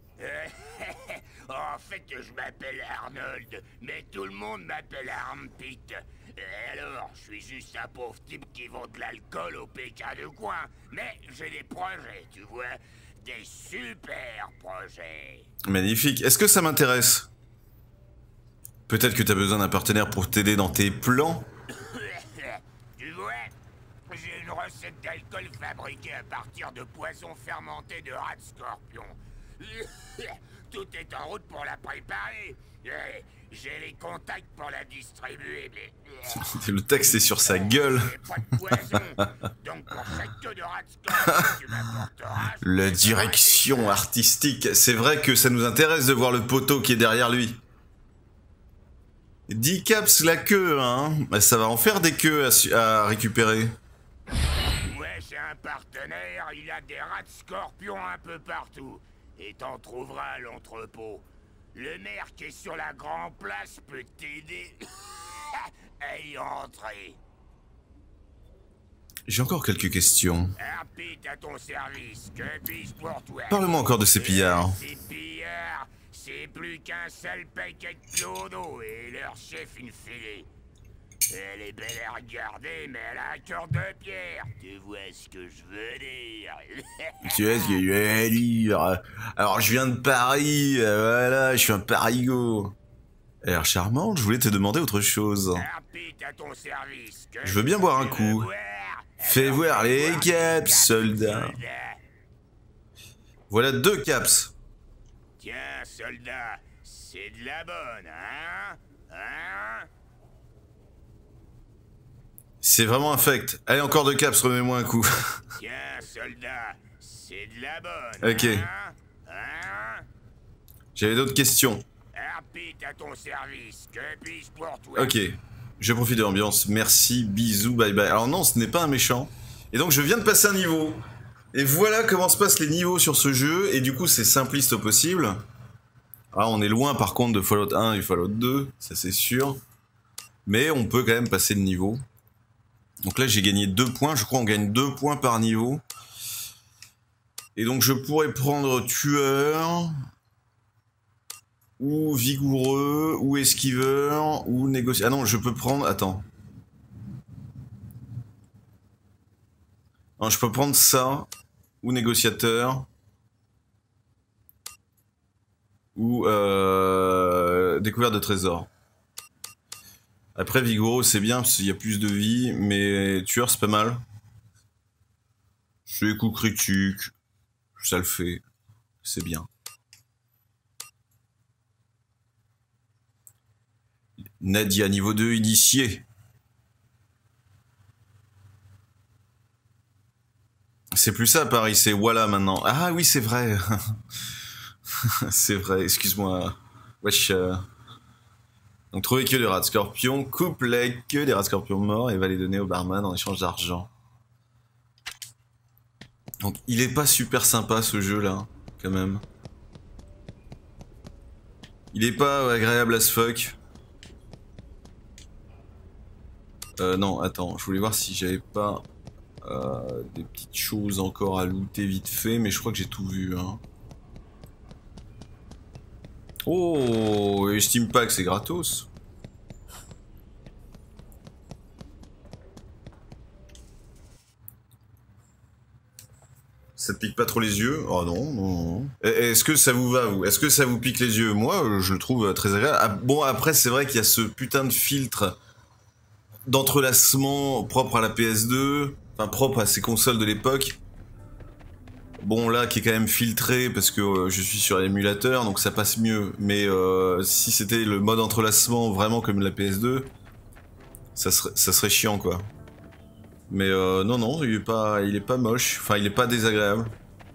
Speaker 4: En fait, je m'appelle Arnold, mais tout le monde m'appelle Armpit. Et alors, je suis juste un pauvre type qui vend de l'alcool au Pékin de coin. Mais j'ai des projets, tu vois. Des super projets.
Speaker 2: Magnifique. Est-ce que ça m'intéresse? Peut-être que t'as besoin d'un partenaire pour t'aider dans tes plans?
Speaker 4: Tu vois, j'ai une recette d'alcool fabriquée à partir de poisons fermentés de rats de scorpion. tout est en route pour la préparer. J'ai les contacts pour la distribuer, mais...
Speaker 2: Le texte est sur sa gueule.
Speaker 4: Pas de poison. Donc pour chaque queue de Ratscorp, tu m'apporteras...
Speaker 2: La direction artistique. C'est vrai que ça nous intéresse de voir le poteau qui est derrière lui. 10 caps la queue, hein. Ça va en faire des queues à récupérer.
Speaker 4: Ouais, c'est un partenaire, il a des rats de scorpions un peu partout. Et t'en trouveras à l'entrepôt. Le maire qui est sur la grande place peut t'aider à y entrer.
Speaker 2: J'ai encore quelques questions.
Speaker 4: Arpite à ton service, que puis-je pour toi?
Speaker 2: Parle-moi encore de ces pillards.
Speaker 4: Ces pillards, c'est plus qu'un seul paquet de clodo et leur chef une fêlée. Elle est belle à regarder, mais elle a un cœur de pierre. Tu vois ce que je veux dire?
Speaker 2: Tu vois ce que je veux dire? Alors, je viens de Paris, voilà, je suis un parigot. Alors, charmante, je voulais te demander autre chose.
Speaker 4: Arpite à ton service, que
Speaker 2: Je veux bien boire un
Speaker 4: tu
Speaker 2: coup.
Speaker 4: veux boire?
Speaker 2: Fais
Speaker 4: Alors,
Speaker 2: voir
Speaker 4: fais
Speaker 2: les
Speaker 4: voir
Speaker 2: caps, soldat. Voilà 2 caps.
Speaker 4: Tiens, soldat, c'est de la bonne, hein? Hein?
Speaker 2: C'est vraiment infect. Allez, encore 2 caps, remets-moi un coup.
Speaker 4: Tiens, soldat, c'est de la bonne,
Speaker 2: Ok.
Speaker 4: hein? Hein?
Speaker 2: J'avais d'autres questions.
Speaker 4: Arpite à ton service, que puis-je pour toi?
Speaker 2: Ok. Je profite de l'ambiance. Merci, bisous, bye bye. Alors non, ce n'est pas un méchant. Et donc, je viens de passer un niveau. Et voilà comment se passent les niveaux sur ce jeu. Et du coup, c'est simpliste au possible. Ah, on est loin par contre de Fallout 1 et Fallout 2, ça c'est sûr. Mais on peut quand même passer le niveau. Donc là, j'ai gagné 2 points. Je crois qu'on gagne 2 points par niveau. Et donc, je pourrais prendre tueur, ou vigoureux, ou esquiveur, ou négociateur. Ah non, je peux prendre... Attends. Non, je peux prendre ça, ou négociateur, ou découverte de trésors. Après, vigoureux, c'est bien, parce qu'il y a plus de vie, mais tueur, c'est pas mal. C'est coup critique, ça le fait, c'est bien. Nadia, niveau 2, initié. C'est plus ça à Paris, c'est voilà maintenant. Ah oui, c'est vrai. C'est vrai, excuse-moi. Wesh. Donc trouver que des rats de scorpion, coupe les queues des rats de scorpion morts et va les donner au barman en échange d'argent. Donc il est pas super sympa ce jeu là, quand même. Il est pas agréable as fuck. Non, attends, je voulais voir si j'avais pas des petites choses encore à looter vite fait, mais je crois que j'ai tout vu. Hein. Oh, et Steam Pack, c'est gratos. Ça te pique pas trop les yeux? Oh non, non. Est-ce que ça vous va, vous? Est-ce que ça vous pique les yeux? Moi, je le trouve très agréable. Ah, bon, après, c'est vrai qu'il y a ce putain de filtre d'entrelacement propre à la PS2, enfin propre à ces consoles de l'époque. Bon là qui est quand même filtré parce que je suis sur l'émulateur donc ça passe mieux, mais si c'était le mode entrelacement vraiment comme la PS2, ça serait chiant quoi. Mais non non, il est pas moche, enfin il est pas désagréable.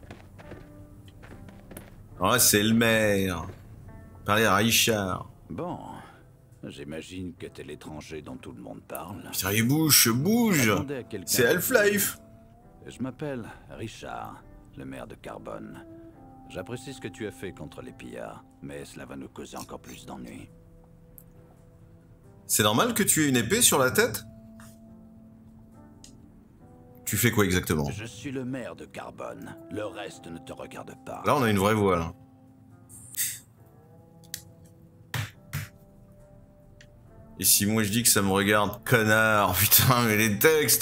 Speaker 2: Alors là c'est le maire, parler à Richard.
Speaker 7: Bon, j'imagine que t'es l'étranger dont tout le monde parle.
Speaker 2: Putain il bouge,
Speaker 7: Attendez à quelqu'un.
Speaker 2: c'est Half-Life.
Speaker 7: Je m'appelle Richard, le maire de Carbone. J'apprécie ce que tu as fait contre les pillards, mais cela va nous causer encore plus d'ennuis.
Speaker 2: C'est normal que tu aies une épée sur la tête? Tu fais quoi exactement?
Speaker 7: Je suis le maire de Carbone, le reste ne te regarde pas.
Speaker 2: Là on a une vraie voix là. Et si moi je dis que ça me regarde, connard, putain mais les textes.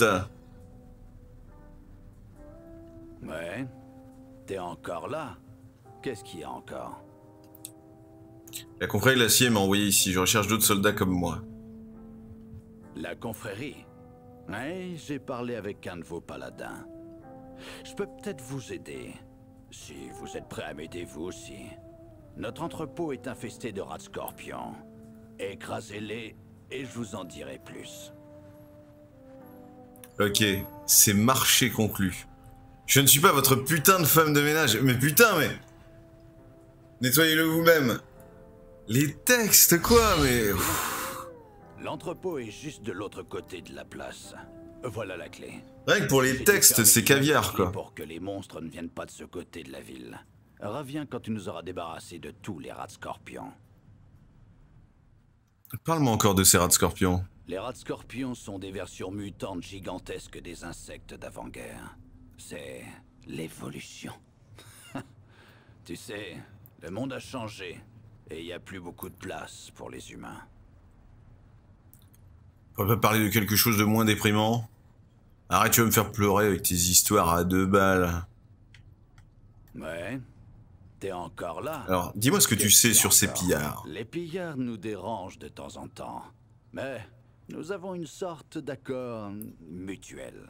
Speaker 7: Ouais, t'es encore là? Qu'est-ce qu'il y a encore?
Speaker 2: La confrérie de l'acier m'a envoyé ici, je recherche d'autres soldats comme moi.
Speaker 7: La confrérie? Ouais, j'ai parlé avec un de vos paladins. Je peux peut-être vous aider, si vous êtes prêt à m'aider vous aussi. Notre entrepôt est infesté de rats de scorpions. Écrasez-les et je vous en dirai plus.
Speaker 2: Ok, c'est marché conclu. Je ne suis pas votre putain de femme de ménage. Mais putain, mais... Nettoyez-le vous-même. Les textes, quoi, mais...
Speaker 7: L'entrepôt est juste de l'autre côté de la place. Voilà la clé.
Speaker 2: Rien que pour les textes, c'est caviar, quoi.
Speaker 7: Pour que les monstres ne viennent pas de ce côté de la ville. Reviens quand tu nous auras débarrassé de tous les rats de scorpions.
Speaker 2: Parle-moi encore de ces rats de scorpions.
Speaker 7: Les rats de scorpions sont des versions mutantes gigantesques des insectes d'avant-guerre. C'est l'évolution. Tu sais, le monde a changé et il n'y a plus beaucoup de place pour les humains.
Speaker 2: On peut pas parler de quelque chose de moins déprimant? Arrête, tu vas me faire pleurer avec tes histoires à 2 balles.
Speaker 7: Ouais, t'es encore là.
Speaker 2: Alors, dis-moi ce que tu sais sur ces pillards.
Speaker 7: Les pillards nous dérangent de temps en temps, mais nous avons une sorte d'accord mutuel.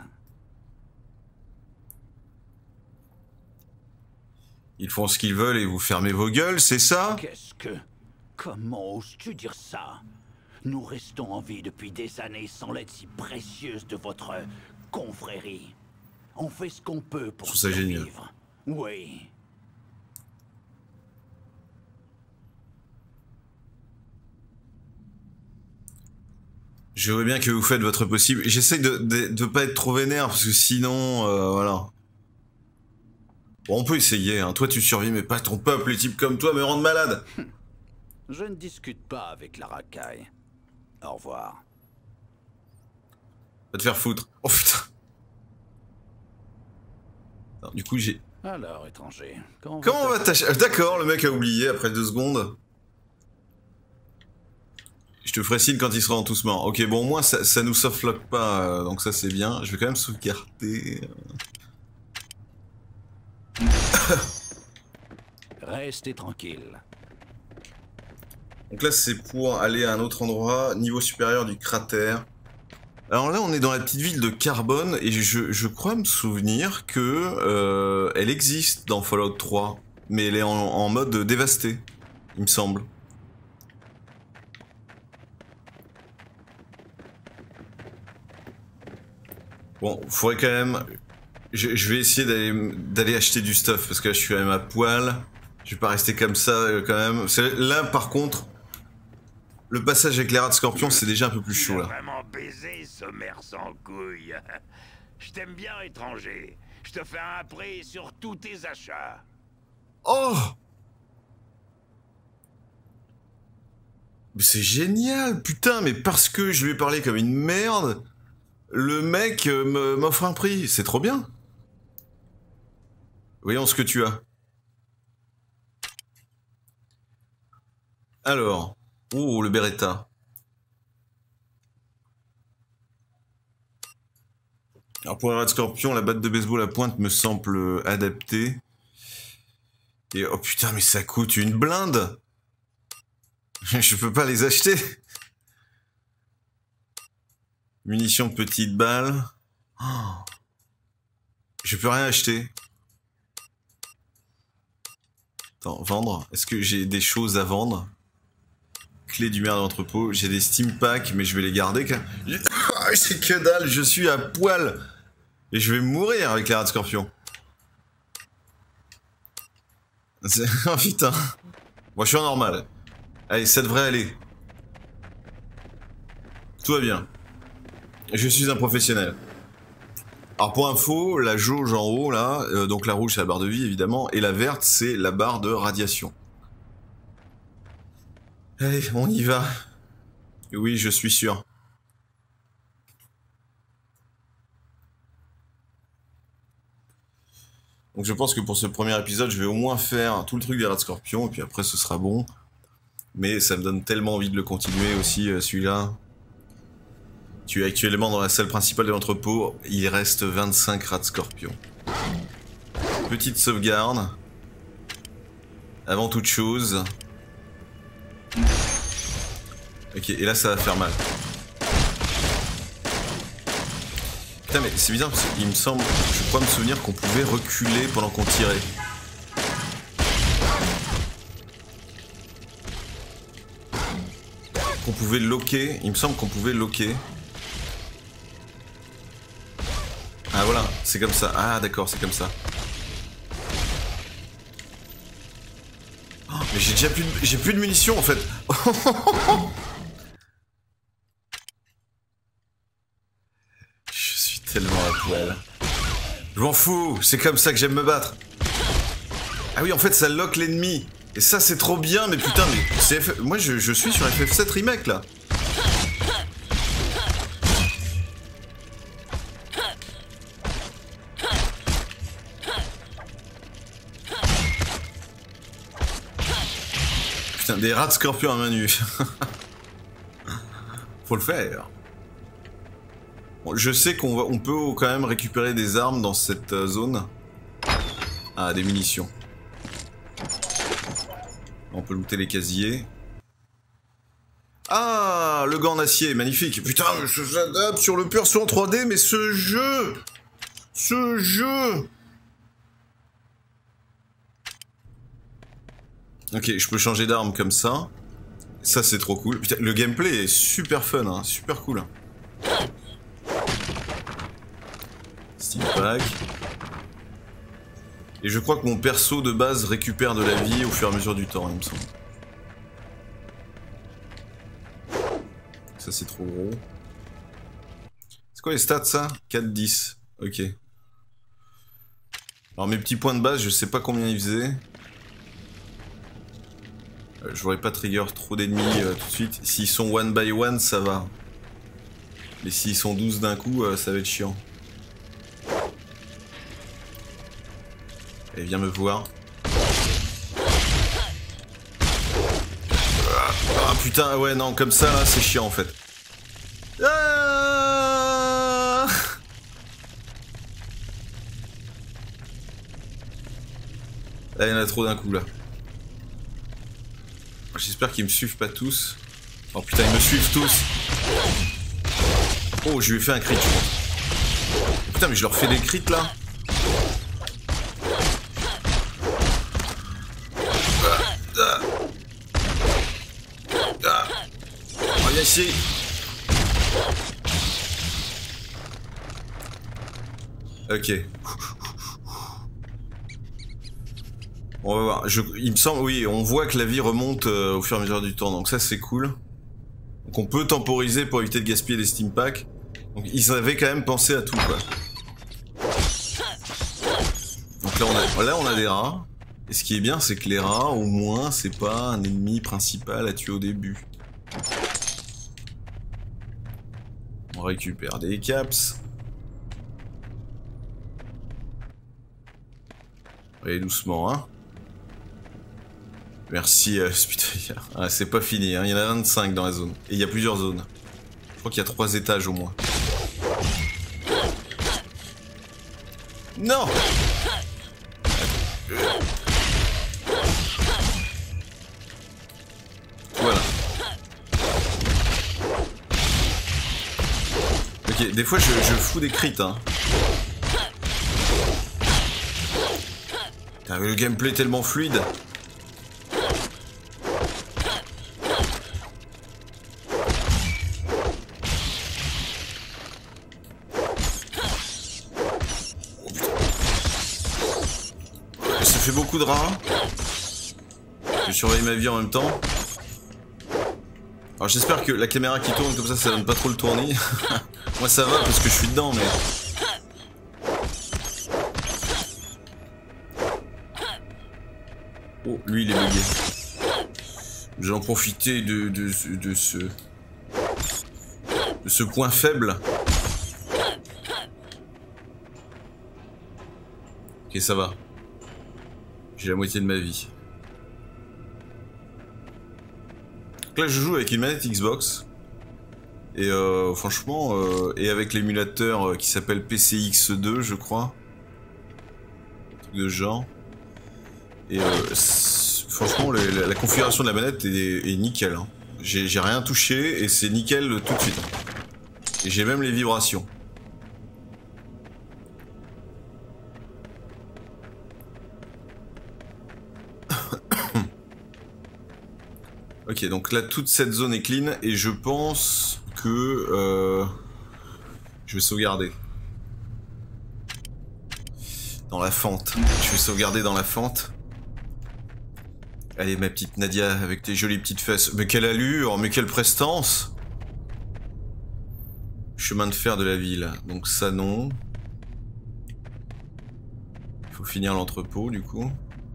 Speaker 2: Ils font ce qu'ils veulent et vous fermez vos gueules, c'est ça?
Speaker 7: Qu'est-ce que... Comment oses-tu dire ça? Nous restons en vie depuis des années sans l'aide si précieuse de votre confrérie. On fait ce qu'on peut pour survivre. Oui.
Speaker 2: Je vois bien que vous faites votre possible. J'essaie de pas être trop vénère parce que sinon, voilà. Bon, on peut essayer, hein. Toi tu survis, mais pas ton peuple, les types comme toi me rendent malade.
Speaker 7: Je ne discute pas avec la racaille. Au revoir.
Speaker 2: Va te faire foutre. Oh putain. Alors, du coup j'ai...
Speaker 7: Alors, étranger, comment
Speaker 2: on va t'acheter? D'accord, le mec a oublié après 2 secondes. Je te ferai signe quand il sera en tous morts. Ok, bon, au moins ça nous softlock pas, donc ça c'est bien. Je vais quand même sauvegarder.
Speaker 7: Restez tranquille.
Speaker 2: Donc là c'est pour aller à un autre endroit, niveau supérieur du cratère. Alors là on est dans la petite ville de Carbone et je crois me souvenir que elle existe dans Fallout 3, mais elle est en mode dévasté, il me semble. Bon, faudrait quand même... Je vais essayer d'aller acheter du stuff, parce que là je suis quand même à poil. Je vais pas rester comme ça quand même. Là par contre, le passage avec les rats de scorpion c'est déjà un peu plus chaud là.
Speaker 4: Vraiment baisé, sommaire sans couilles. Je t'aime bien, étranger. Je te fais un prix sur tous tes achats.
Speaker 2: Oh! Mais c'est génial, putain, mais parce que je lui ai parlé comme une merde, le mec m'offre un prix, c'est trop bien. Voyons ce que tu as. Alors, oh, le Beretta. Alors pour un rat de scorpion, la batte de baseball à pointe me semble adaptée. Et oh putain, mais ça coûte une blinde. Je peux pas les acheter. Munitions de petites balles. Oh. Je peux rien acheter. Attends, vendre. Est-ce que j'ai des choses à vendre? Clé du maire d'entrepôt. J'ai des steam packs, mais je vais les garder. C'est que dalle, je suis à poil. Et je vais mourir avec les rats de scorpion. Oh putain. Moi je suis en normal. Allez, ça devrait aller. Tout va bien. Je suis un professionnel. Alors pour info, la jauge en haut là, donc la rouge c'est la barre de vie évidemment, et la verte c'est la barre de radiation. Allez, on y va. Oui, je suis sûr. Donc je pense que pour ce premier épisode, je vais au moins faire tout le truc des rats de scorpion, et puis après ce sera bon. Mais ça me donne tellement envie de le continuer aussi, celui-là. Tu es actuellement dans la salle principale de l'entrepôt, il reste 25 rats de scorpion. Petite sauvegarde. Avant toute chose. Ok, et là ça va faire mal. Putain mais c'est bizarre parce qu'il me semble, je crois me souvenir qu'on pouvait reculer pendant qu'on tirait. qu'on pouvait le loquer. Il me semble qu'on pouvait le loquer. Ah voilà, c'est comme ça. Ah d'accord, c'est comme ça. Oh, mais j'ai plus de munitions en fait. Je suis tellement à poil. Je m'en fous, c'est comme ça que j'aime me battre. Ah oui, en fait ça lock l'ennemi. Et ça c'est trop bien, mais putain, mais c'est moi je suis sur FF7 Remake là. Putain, des rats de scorpion à main nue. Faut le faire. Bon, je sais qu'on peut quand même récupérer des armes dans cette zone. Ah, des munitions. On peut looter les casiers. Ah, le gant en acier, magnifique. Putain, j'adapte sur le perso en 3D, mais ce jeu. Ok, je peux changer d'arme comme ça. Ça, c'est trop cool. Putain, le gameplay est super fun, hein, super cool. Steam Pack. Et je crois que mon perso de base récupère de la vie au fur et à mesure du temps, il me semble. Ça, c'est trop gros. C'est quoi les stats, ça? 4-10. Ok. Alors, mes petits points de base, je sais pas combien ils faisaient. Je voudrais pas trigger trop d'ennemis tout de suite. S'ils sont one by one, ça va. Mais s'ils sont 12 d'un coup, ça va être chiant. Allez, viens me voir. Ah putain, ouais, non, comme ça, là, c'est chiant, en fait. Ah il y en a trop d'un coup, là. J'espère qu'ils me suivent pas tous. Oh putain, ils me suivent tous. Oh, je lui ai fait un crit, je crois. Putain, mais je leur fais des crits, là. Oh, viens ici. Ok. On va voir. Il me semble, oui, on voit que la vie remonte au fur et à mesure du temps, donc ça c'est cool. Donc on peut temporiser pour éviter de gaspiller des Steam Packs. Donc ils avaient quand même pensé à tout, quoi. Donc là on a des rats. Et ce qui est bien, c'est que les rats, au moins, c'est pas un ennemi principal à tuer au début. On récupère des caps. Allez doucement, hein. Merci Spitfire. Ah, c'est pas fini, hein. Il y en a 25 dans la zone. Et il y a plusieurs zones. Je crois qu'il y a 3 étages au moins. Non! Voilà. Ok, des fois je fous des crits, hein. Le gameplay est tellement fluide. Ça fait beaucoup de rats. Je surveille ma vie en même temps. Alors j'espère que la caméra qui tourne comme ça donne pas trop le tournis. Moi ça va parce que je suis dedans, mais... Oh, lui il est bugué. Je vais en profiter de ce point faible. Ok, ça va. J'ai la moitié de ma vie. Donc là je joue avec une manette Xbox. Et franchement, et avec l'émulateur qui s'appelle PCX2 je crois. Un truc de genre. Et franchement la configuration de la manette est nickel, hein. J'ai rien touché et c'est nickel tout de suite. Et j'ai même les vibrations. Ok, donc là toute cette zone est clean et je pense que je vais sauvegarder. Dans la fente. Je vais sauvegarder dans la fente. Allez ma petite Nadia avec tes jolies petites fesses. Mais quelle allure, mais quelle prestance. Chemin de fer de la ville. Donc ça non. Il faut finir l'entrepôt du coup.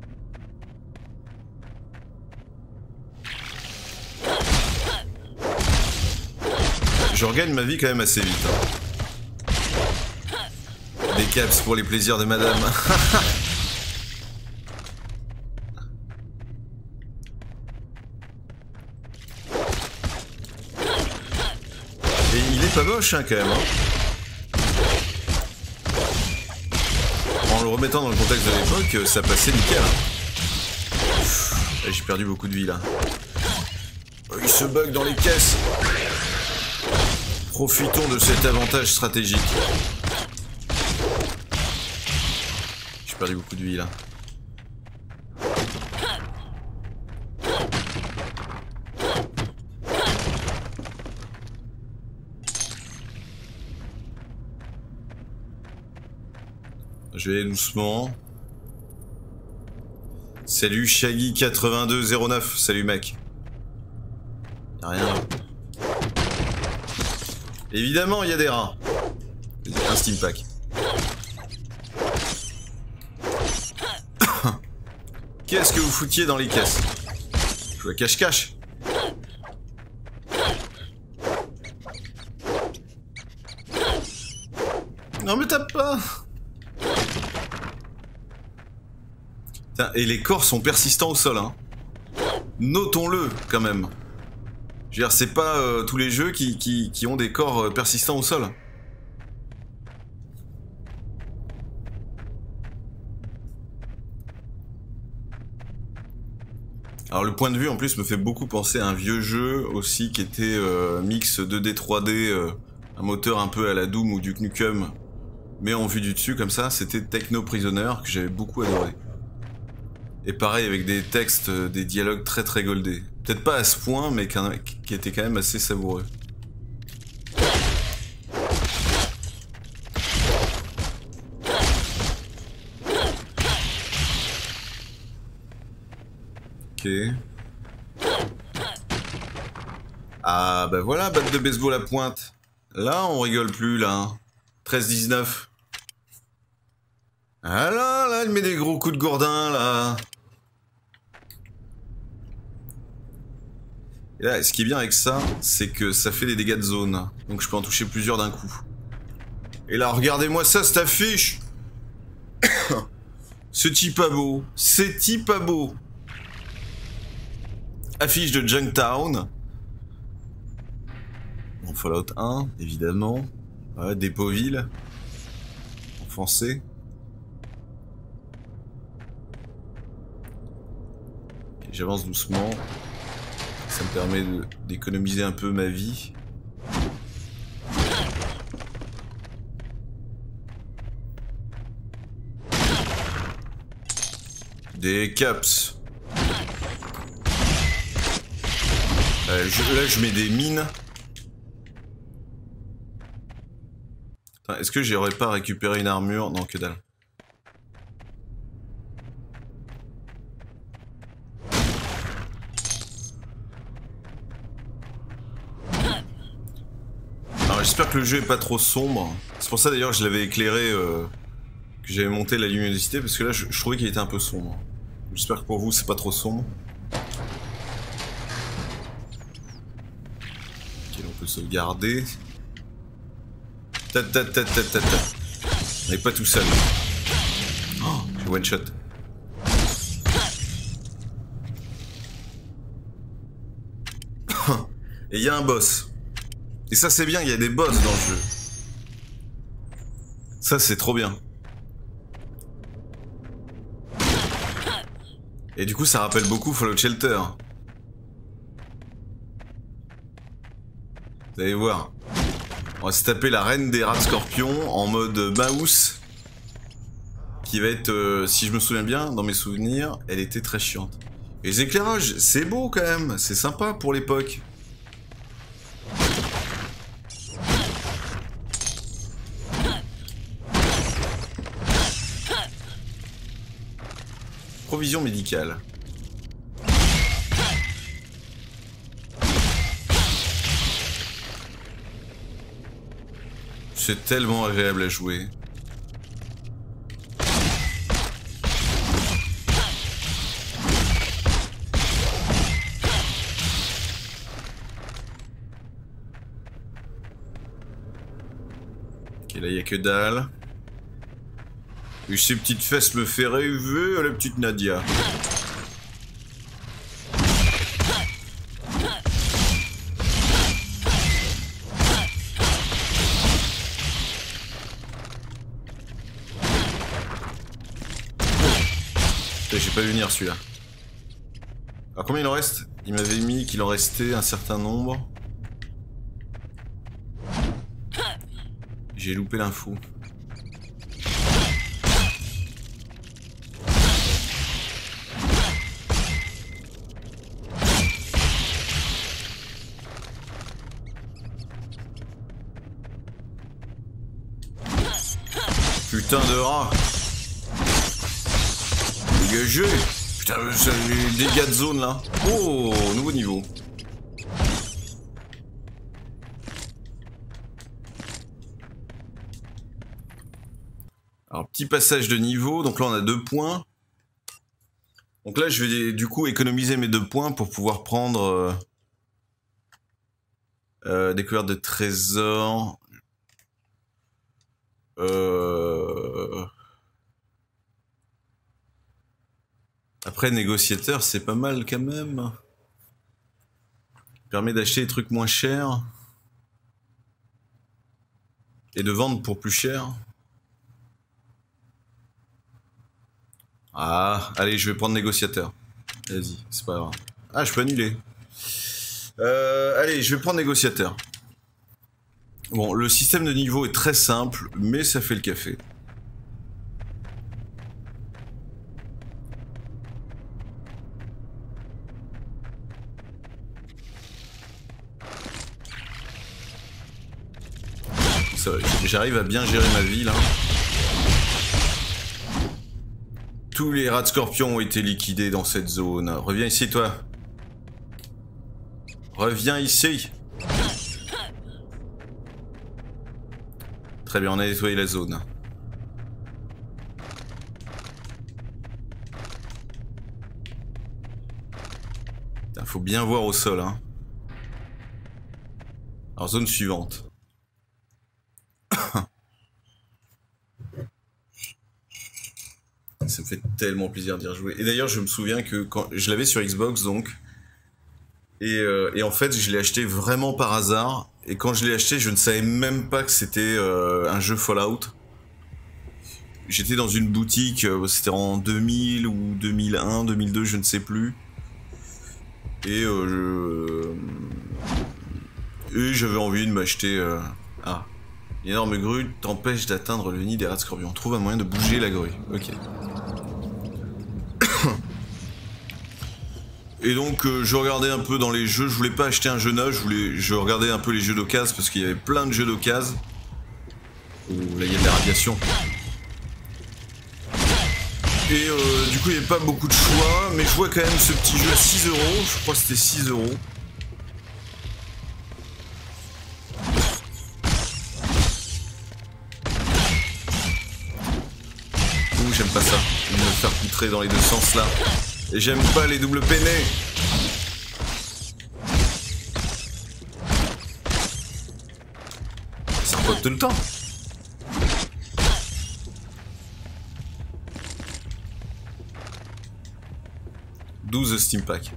Speaker 2: Je regagne ma vie quand même assez vite. Hein. Des caps pour les plaisirs de madame. Et il est pas moche hein, quand même. Hein. En le remettant dans le contexte de l'époque, ça passait nickel. Hein. J'ai perdu beaucoup de vie là. Il se bug dans les caisses. Profitons de cet avantage stratégique. J'ai perdu beaucoup de vie là. Je vais aller doucement. Salut Shaggy8209, salut mec. Y'a rien là. Évidemment, il y a des rats. Un Steam Pack. Qu'est-ce que vous foutiez dans les caisses? Je vois cache-cache. Non mais tape pas. Putain, et les corps sont persistants au sol, hein. Notons-le, quand même. Je veux dire, c'est pas tous les jeux qui ont des corps persistants au sol. Alors le point de vue en plus me fait beaucoup penser à un vieux jeu aussi qui était mix 2D 3D, un moteur un peu à la Doom ou Duke Nukem, mais en vue du dessus comme ça, c'était Techno Prisoner que j'avais beaucoup adoré. Et pareil avec des textes, des dialogues très très goldés. Peut-être pas à ce point, mais qui était quand même assez savoureux. Ok. Ah bah voilà, batte de baseball à pointe. Là on rigole plus là. 13-19. Ah là, il met des gros coups de gourdin là. Et là, ce qui est bien avec ça, c'est que ça fait des dégâts de zone. Donc je peux en toucher plusieurs d'un coup. Et là, regardez-moi ça, cette affiche. C'est-il pas beau? C'est-il pas beau? Affiche de Junktown. Bon, Fallout 1, évidemment. Ouais, Dépoville. En français. J'avance doucement. Ça me permet d'économiser un peu ma vie. Des caps. Là, je mets des mines. Est-ce que j'aurais pas récupéré une armure? Non, que dalle. J'espère que le jeu est pas trop sombre. C'est pour ça d'ailleurs que je l'avais éclairé, que j'avais monté la luminosité, parce que là je trouvais qu'il était un peu sombre. J'espère que pour vous c'est pas trop sombre. Ok, on peut sauvegarder. On n'est pas tout seul. Oh, j'ai one shot. Et il y a un boss. Et ça c'est bien, il y a des boss dans le jeu. Ça c'est trop bien. Et du coup ça rappelle beaucoup Fallout Shelter. Vous allez voir. On va se taper la reine des rats de scorpions en mode mouse. Qui va être, si je me souviens bien, dans mes souvenirs, elle était très chiante. Les éclairages, c'est beau quand même, c'est sympa pour l'époque. Provision médicale. C'est tellement agréable à jouer. Ok, là il n'y a que dalle. Et ces petites fesses me fait rêver à la petite Nadia. J'ai pas vu venir celui-là. Alors combien il en reste? Il m'avait mis qu'il en restait un certain nombre. J'ai loupé l'info. Putain de rat. Dégagé. Putain, les dégâts de zone là. Oh, nouveau niveau. Alors, petit passage de niveau. Donc là, on a 2 points. Donc là, je vais du coup économiser mes 2 points pour pouvoir prendre découverte de trésors. Après, négociateur, c'est pas mal quand même. Permet d'acheter des trucs moins chers. Et de vendre pour plus cher. Ah, allez, je vais prendre négociateur. Vas-y, c'est pas grave. Ah, je peux annuler. Allez, je vais prendre négociateur. Bon, le système de niveau est très simple, mais ça fait le café. J'arrive à bien gérer ma vie là. Tous les rats de scorpion ont été liquidés dans cette zone. Reviens ici toi. Reviens ici. Très bien, on a nettoyé la zone. Putain, faut bien voir au sol hein. Alors zone suivante. Ça me fait tellement plaisir d'y rejouer. Et d'ailleurs, je me souviens que quand je l'avais sur Xbox, donc, et en fait, je l'ai acheté vraiment par hasard. Et quand je l'ai acheté, je ne savais même pas que c'était un jeu Fallout. J'étais dans une boutique, c'était en 2000 ou 2001, 2002, je ne sais plus. Et j'avais envie de m'acheter... Ah, l'énorme grue t'empêche d'atteindre le nid des rats de scorpion. Trouve un moyen de bouger la grue. Ok. Et donc je regardais un peu dans les jeux, je voulais pas acheter un jeu neuf, je regardais un peu les jeux d'occasion parce qu'il y avait plein de jeux d'occasion. Oh, là il y a de la radiation. Et du coup il n'y avait pas beaucoup de choix, mais je vois quand même ce petit jeu à 6 €, je crois que c'était 6 €. Ouh, j'aime pas ça, il me faire poutrer dans les deux sens là. Et j'aime pas les doubles peinés. Ça repose tout le temps. « 12 Steam Pack.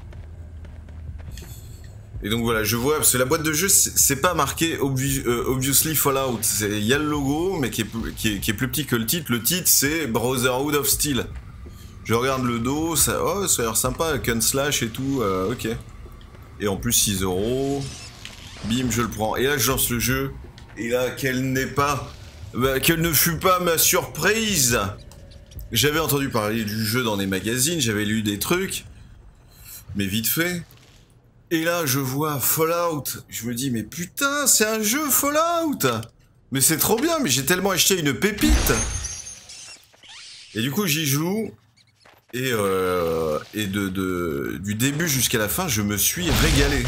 Speaker 2: Et donc voilà, je vois, parce que la boîte de jeu, c'est pas marqué Obviously Fallout. Il y a le logo, mais qui est plus petit que le titre. Le titre, c'est Brotherhood of Steel. Je regarde le dos, ça a l'air sympa, Gun Slash et tout, ok. Et en plus 6 €, bim, je le prends. Et là, je lance le jeu, et là, quelle ne fut pas ma surprise. J'avais entendu parler du jeu dans des magazines, j'avais lu des trucs, mais vite fait. Et là, je vois Fallout. Je me dis, mais putain, c'est un jeu Fallout. Mais c'est trop bien, mais j'ai tellement acheté une pépite. Et du coup, j'y joue. Et du début jusqu'à la fin, je me suis régalé.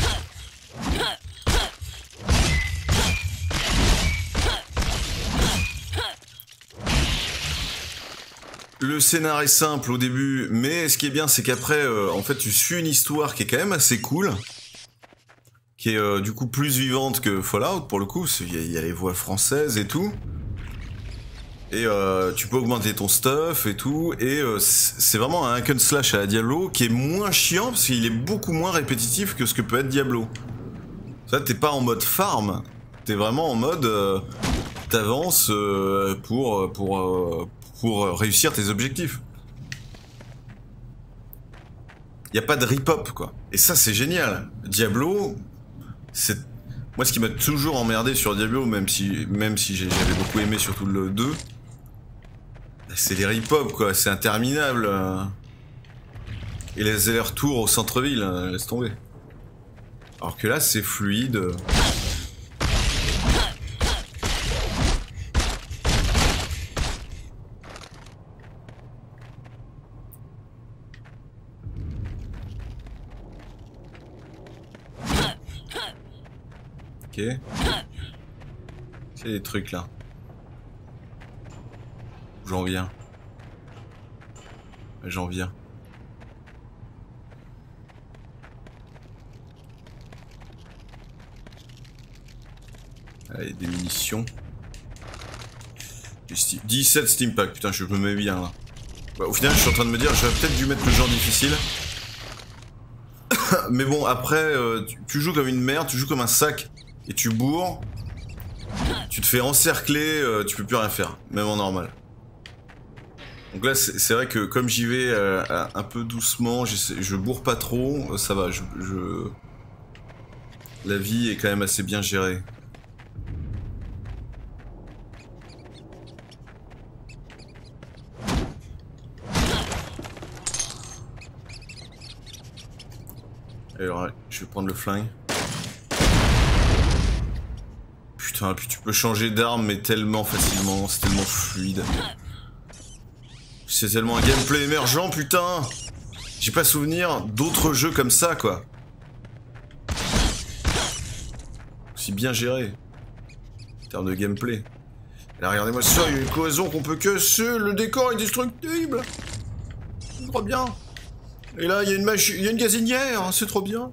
Speaker 2: Le scénar est simple au début, mais ce qui est bien, c'est qu'après, en fait, tu suis une histoire qui est quand même assez cool, qui est du coup plus vivante que Fallout pour le coup. Il y a les voix françaises et tout, et tu peux augmenter ton stuff et tout, et c'est vraiment un hack and slash à la Diablo qui est moins chiant parce qu'il est beaucoup moins répétitif que ce que peut être Diablo. Ça, t'es pas en mode farm, t'es vraiment en mode t'avances pour réussir tes objectifs. Y a pas de rip-hop, quoi. Et ça, c'est génial. Diablo, c'est... Moi, ce qui m'a toujours emmerdé sur Diablo, même si j'avais beaucoup aimé surtout le 2, c'est les rip-hop, quoi. C'est interminable. Et les allers-retours au centre-ville, laisse tomber. Alors que là, c'est fluide. Ok. C'est des trucs là. J'en viens. J'en viens. Allez, des munitions. 17 Steam Pack, putain, je me mets bien là. Bah, au final, je suis en train de me dire, j'aurais peut-être dû mettre le genre difficile. Mais bon, après, tu joues comme une merde, tu joues comme un sac. Et tu bourres, tu te fais encercler, tu peux plus rien faire, même en normal. Donc là, c'est vrai que comme j'y vais un peu doucement, je bourre pas trop, ça va, la vie est quand même assez bien gérée. Alors, je vais prendre le flingue. Putain, puis tu peux changer d'arme, mais tellement facilement, c'est tellement fluide. C'est tellement un gameplay émergent, putain. J'ai pas souvenir d'autres jeux comme ça, quoi. C'est bien géré. En termes de gameplay. Là, regardez-moi ça, il y a une cloison qu'on peut casser, le décor est destructible. C'est trop bien. Et là, il y a une gazinière, c'est trop bien.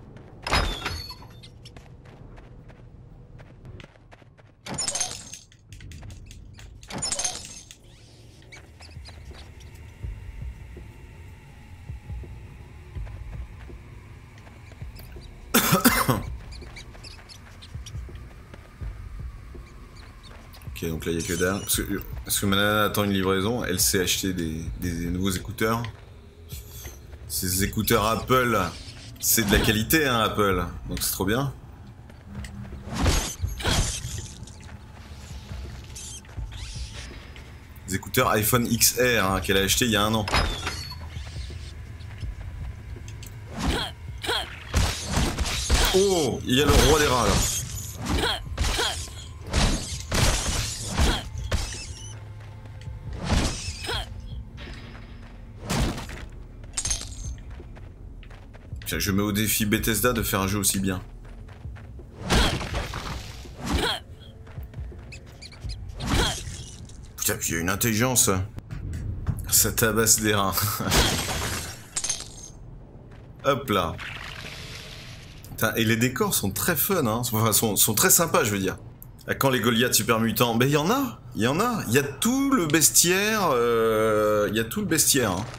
Speaker 2: Ok, donc là il n'y a que dalle. Parce que ma nana attend une livraison, elle s'est acheté des nouveaux écouteurs. Ces écouteurs Apple, c'est de la qualité, hein, Apple. Donc c'est trop bien. Des écouteurs iPhone XR, hein, qu'elle a acheté il y a 1 an. Oh, il y a le roi des rats là. Tiens, je mets au défi Bethesda de faire un jeu aussi bien. Putain, puis il y a une intelligence. Ça tabasse des reins. Hop là. Putain, et les décors sont très fun, hein. Enfin, sont très sympas, je veux dire. À quand les Goliaths super mutants? Ben il y en a. Il y a tout le bestiaire. Il y a tout le bestiaire. Hein.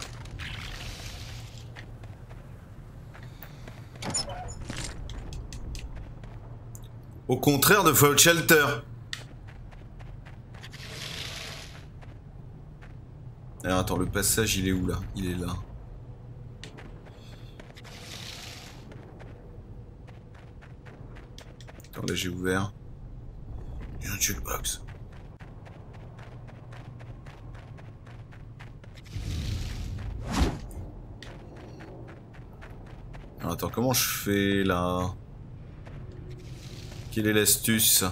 Speaker 2: Au contraire de Fallout Shelter. Alors, attends, le passage il est où là? Il est là. Attends, là j'ai ouvert. Il y a un jukebox. Alors attends, comment je fais là? Quelle est l'astuce?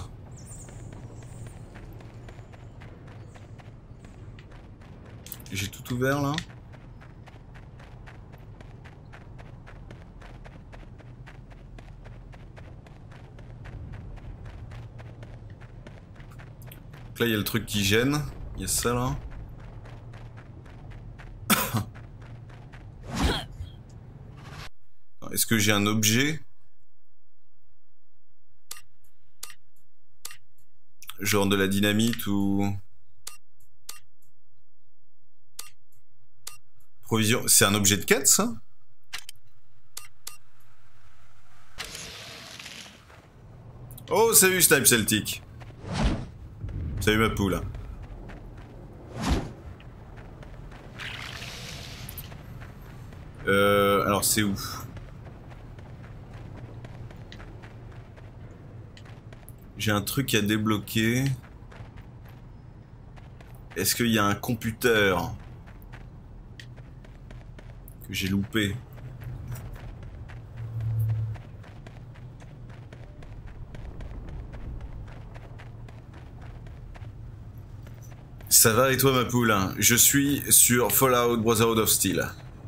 Speaker 2: J'ai tout ouvert là? Donc là il y a le truc qui gêne. Il y a ça là. Est-ce que j'ai un objet? Genre de la dynamite ou... Provision... C'est un objet de quête ça? Oh salut Snipe Celtic. Salut ma poule. Alors c'est où? J'ai un truc à débloquer. Est-ce qu'il y a un computer que j'ai loupé? Ça va et toi ma poule? Je suis sur Fallout Brotherhood of Steel.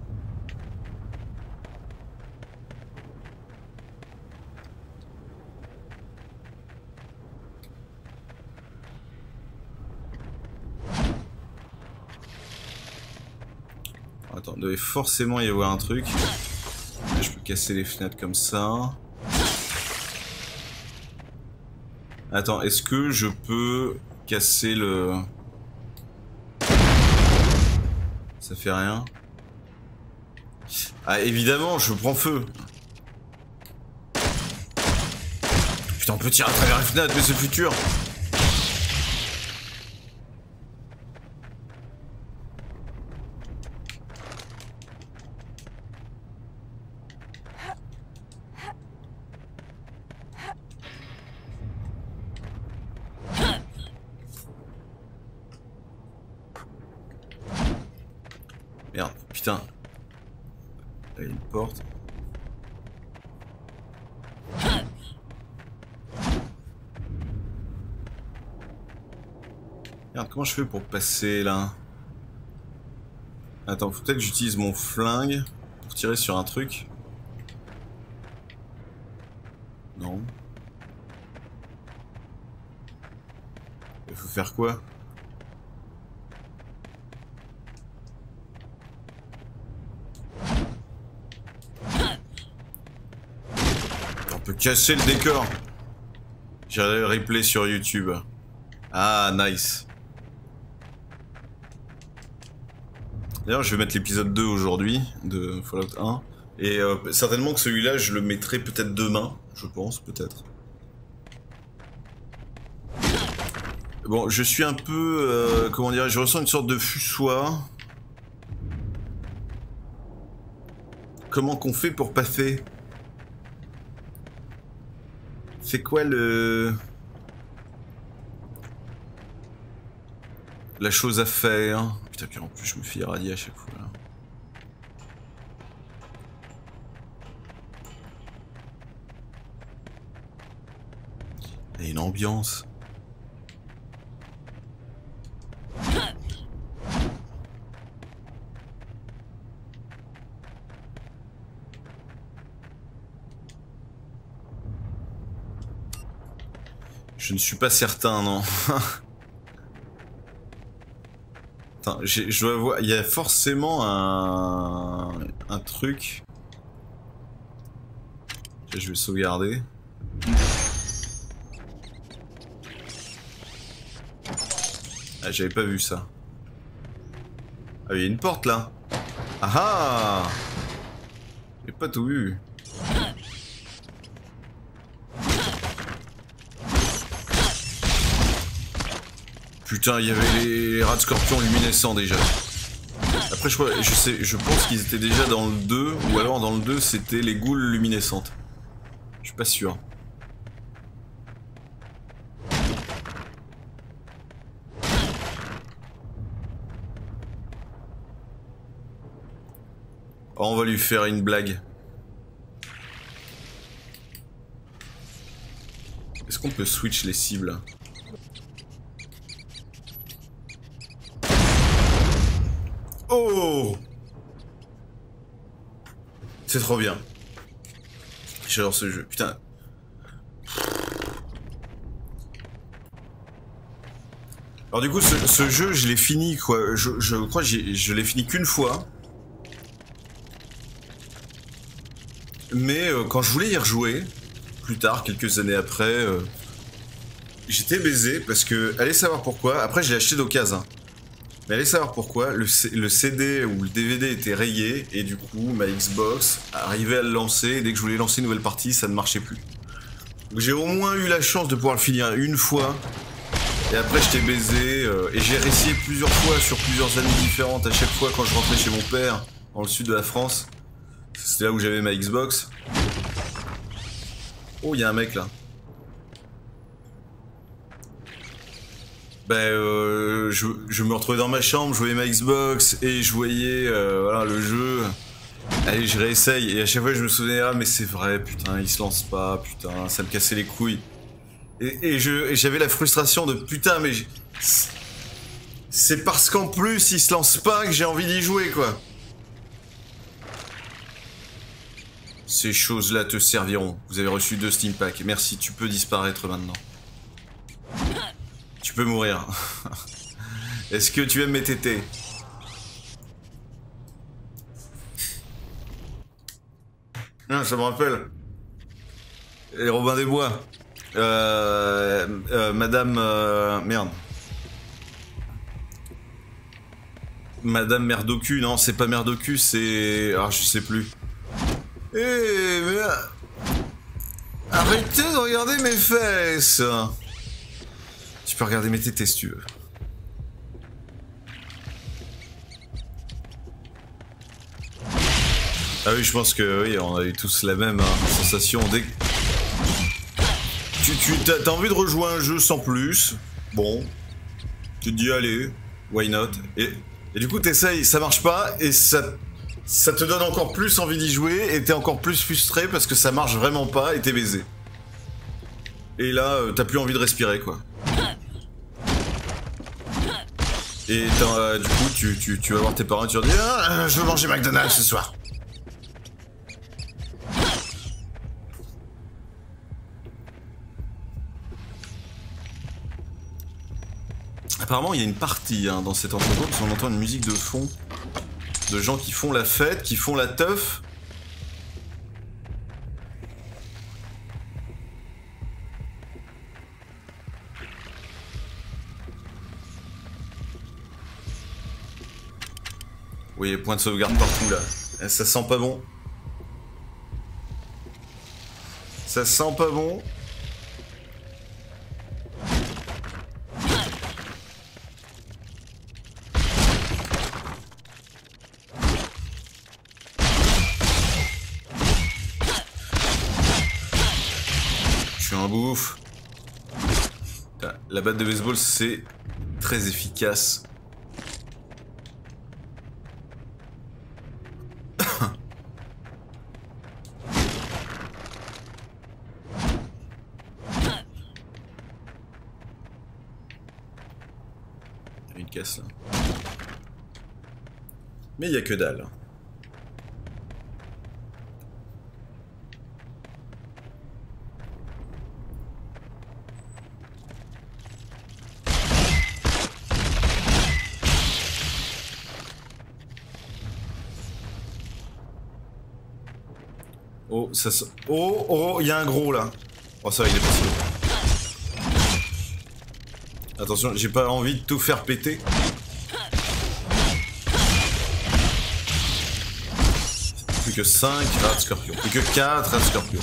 Speaker 2: Attends, il devait forcément y avoir un truc. Là, je peux casser les fenêtres comme ça. Attends, est-ce que je peux casser le... Ça fait rien. Ah évidemment, je prends feu. Putain, on peut tirer à travers les fenêtres, mais c'est futur. Merde, putain. Là, il y a une porte. Merde, comment je fais pour passer là? Attends, faut peut-être que j'utilise mon flingue pour tirer sur un truc. Non. Il faut faire quoi? On peut casser le décor. J'irai le replay sur YouTube. Ah, nice. D'ailleurs, je vais mettre l'épisode 2 aujourd'hui de Fallout 1. Et certainement que celui-là, je le mettrai peut-être demain. Je pense, peut-être. Bon, je suis un peu... comment dire, je ressens une sorte de fussoir. Comment qu'on fait pour passer? C'est quoi le... La chose à faire? Putain, puis en plus je me fais irradier à chaque fois là. Il y a une ambiance. Je ne suis pas certain, non. Attends, je dois voir, il y a forcément un truc. Là, je vais sauvegarder. Ah, j'avais pas vu ça. Ah, il y a une porte là. Ah ah! J'ai pas tout vu. Putain, il y avait les rats de scorpion luminescents déjà. Après, je pense qu'ils étaient déjà dans le 2, ou alors dans le 2, c'était les goules luminescentes. Je suis pas sûr. Oh, on va lui faire une blague. qu'on peut switch les cibles? Oh! C'est trop bien. J'adore ce jeu, putain. Alors du coup, ce jeu, je l'ai fini, quoi. Je crois que je l'ai fini qu'une fois. Mais quand je voulais y rejouer, plus tard, quelques années après, j'étais baisé parce que, allez savoir pourquoi, après je l'ai acheté d'occasion. Mais allez savoir pourquoi, le CD ou le DVD était rayé et du coup ma Xbox arrivait à le lancer et dès que je voulais lancer une nouvelle partie, ça ne marchait plus. Donc j'ai au moins eu la chance de pouvoir le finir une fois et après j'étais baisé et j'ai réessayé plusieurs fois sur plusieurs années différentes à chaque fois quand je rentrais chez mon père dans le sud de la France. C'était là où j'avais ma Xbox. Oh, il y a un mec là. Je me retrouvais dans ma chambre, je voyais ma Xbox et je voyais voilà, le jeu. Allez, je réessaye. Et à chaque fois, je me souvenais, ah, mais c'est vrai, putain, il se lance pas, putain, ça me cassait les couilles. Et j'avais la frustration de putain, mais c'est parce qu'en plus, il se lance pas que j'ai envie d'y jouer, quoi. Ces choses-là te serviront. Vous avez reçu 2 Steam Packs. Merci, tu peux disparaître maintenant. Tu peux mourir. Est-ce que tu aimes mes tétés? Ah, ça me rappelle. Les Robins des Bois. Madame... merde. Madame Merdocu, non, c'est pas Merdocu, c'est... Ah, je sais plus. Eh, mais... Arrêtez de regarder mes fesses. Tu peux regarder mes tétés si tu veux. Ah oui, je pense que oui, on a eu tous la même sensation. Dès... T'as envie de rejouer un jeu sans plus. Bon. Tu te dis allez, why not. Et du coup t'essayes, ça marche pas et ça te donne encore plus envie d'y jouer et t'es encore plus frustré parce que ça marche vraiment pas et t'es baisé. Et là, t'as plus envie de respirer quoi. Et du coup, tu vas voir tes parents et tu leur dis ah, je veux manger McDonald's ce soir. Apparemment, il y a une partie hein, dans cette entrepôt parce qu'on entend une musique de fond de gens qui font la fête, qui font la teuf. Oui, point de sauvegarde partout là. Ça sent pas bon. Ça sent pas bon. Je suis un bouffe. La batte de baseball, c'est très efficace. Une caisse là. Mais il y a que dalle. Oh, ça... Oh, il y a un gros là. Oh, ça va, il est passé. Attention, j'ai pas envie de tout faire péter. Plus que 5 rats de scorpion. Plus que 4 rats de scorpion.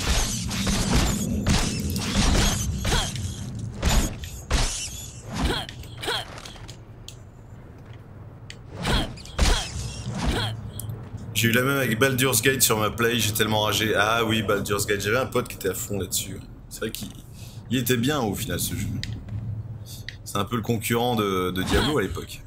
Speaker 2: J'ai eu la même avec Baldur's Gate sur ma play, j'ai tellement ragé. Ah oui, Baldur's Gate, j'avais un pote qui était à fond là-dessus. C'est vrai qu'il était bien au final ce jeu. C'est un peu le concurrent de Diablo à l'époque.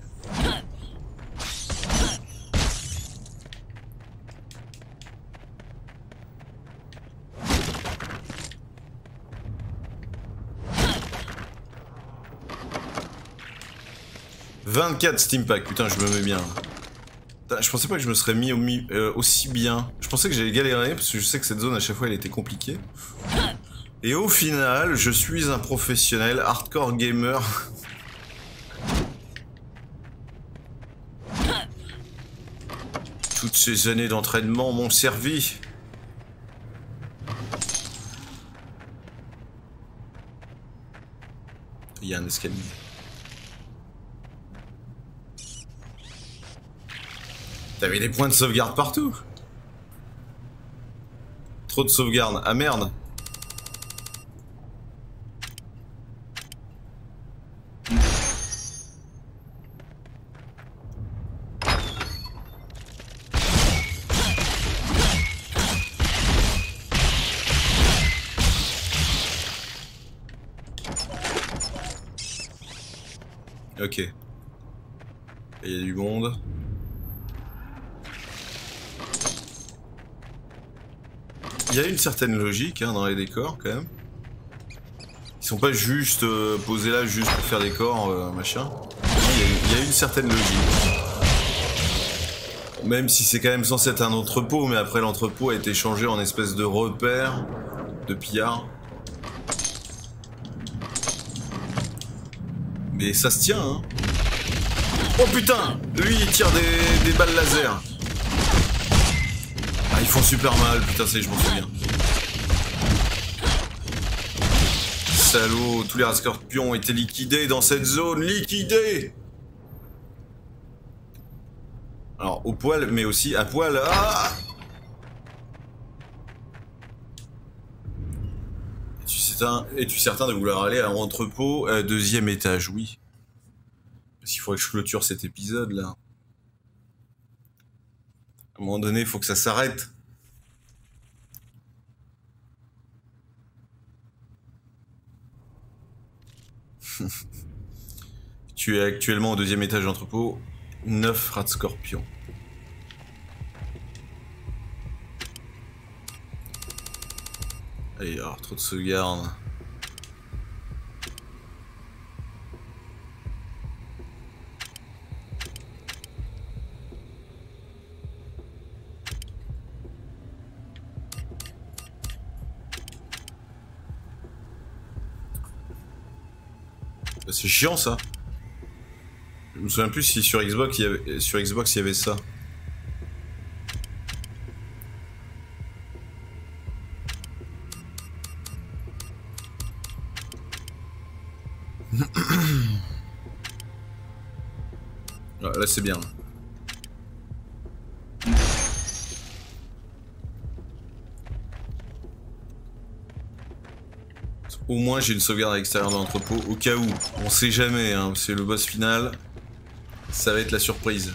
Speaker 2: 24 Steam Pack, putain, je me mets bien. Putain, je pensais pas que je me serais mis aussi bien. Je pensais que j'allais galérer, parce que je sais que cette zone, à chaque fois, elle était compliquée. Et au final, je suis un professionnel hardcore gamer. Toutes ces années d'entraînement m'ont servi. Il y a un escalier. T'avais des points de sauvegarde partout. Trop de sauvegarde. Ah merde. Ok. Il y a du monde. Il y a une certaine logique hein, dans les décors quand même. Ils sont pas juste posés là juste pour faire des corps, machin. Il y a une certaine logique. Même si c'est quand même censé être un entrepôt, mais après l'entrepôt a été changé en espèce de repère de pillards. Mais ça se tient, hein. Oh putain! Lui, il tire des balles laser. Ah, ils font super mal, putain, ça y est, je m'en souviens. Salaud, tous les rats scorpions ont été liquidés dans cette zone. Liquidés! Alors, au poil, mais aussi à poil. Ah! Es-tu certain de vouloir aller à l'entrepôt deuxième étage? Oui. Parce qu'il faudrait que je clôture cet épisode là. À un moment donné, il faut que ça s'arrête. Tu es actuellement au deuxième étage d'entrepôt. 9 rats de scorpion. Allez, alors, trop de sauvegarde. C'est chiant ça. Je me souviens plus si sur Xbox il y avait ça. Là c'est bien. Au moins j'ai une sauvegarde à l'extérieur de l'entrepôt au cas où. On sait jamais, hein, c'est le boss final. Ça va être la surprise.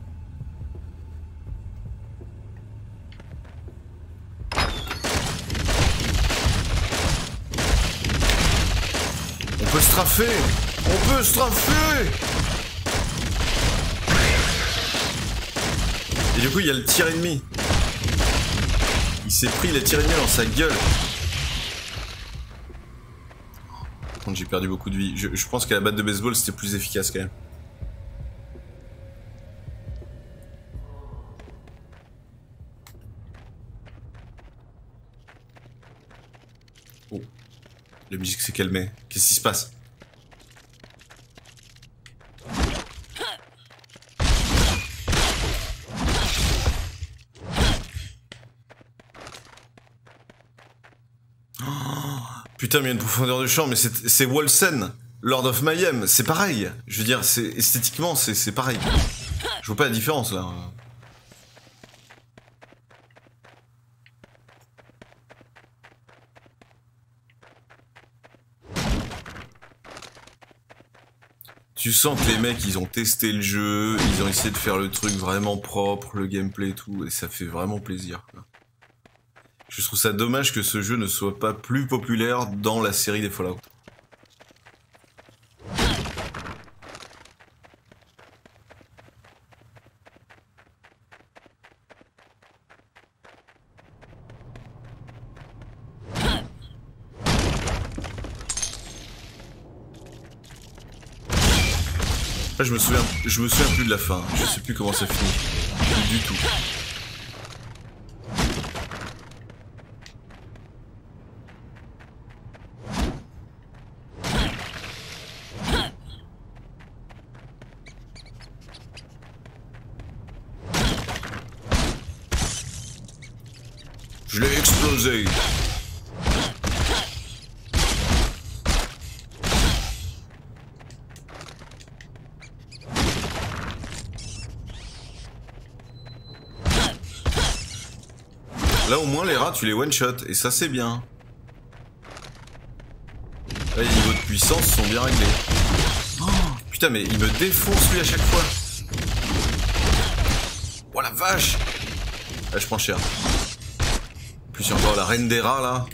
Speaker 2: On peut straffer! On peut straffer! Et du coup il y a le tir ennemi. Il s'est pris les tirs ennemis dans sa gueule. Par contre j'ai perdu beaucoup de vie. Je pense qu'à la batte de baseball c'était plus efficace quand même. Oh. La musique s'est calmée. Qu'est-ce qui se passe? Putain, mais il y a une profondeur de champ, mais c'est Wolsen, Lord of Mayhem, c'est pareil. Je veux dire, esthétiquement, c'est pareil. Je vois pas la différence là. Tu sens que les mecs, ils ont testé le jeu, ils ont essayé de faire le truc vraiment propre, le gameplay et tout, et ça fait vraiment plaisir, quoi. Je trouve ça dommage que ce jeu ne soit pas plus populaire dans la série des Fallout. Là, je me souviens plus de la fin. Je sais plus comment ça finit. Plus du tout. Je l'ai explosé. Là au moins les rats tu les one shot et ça c'est bien. Là les niveaux de puissance sont bien réglés. Oh, putain mais il me défonce lui à chaque fois. Oh la vache. Là je prends cher. En plus il y a encore la reine des rats là.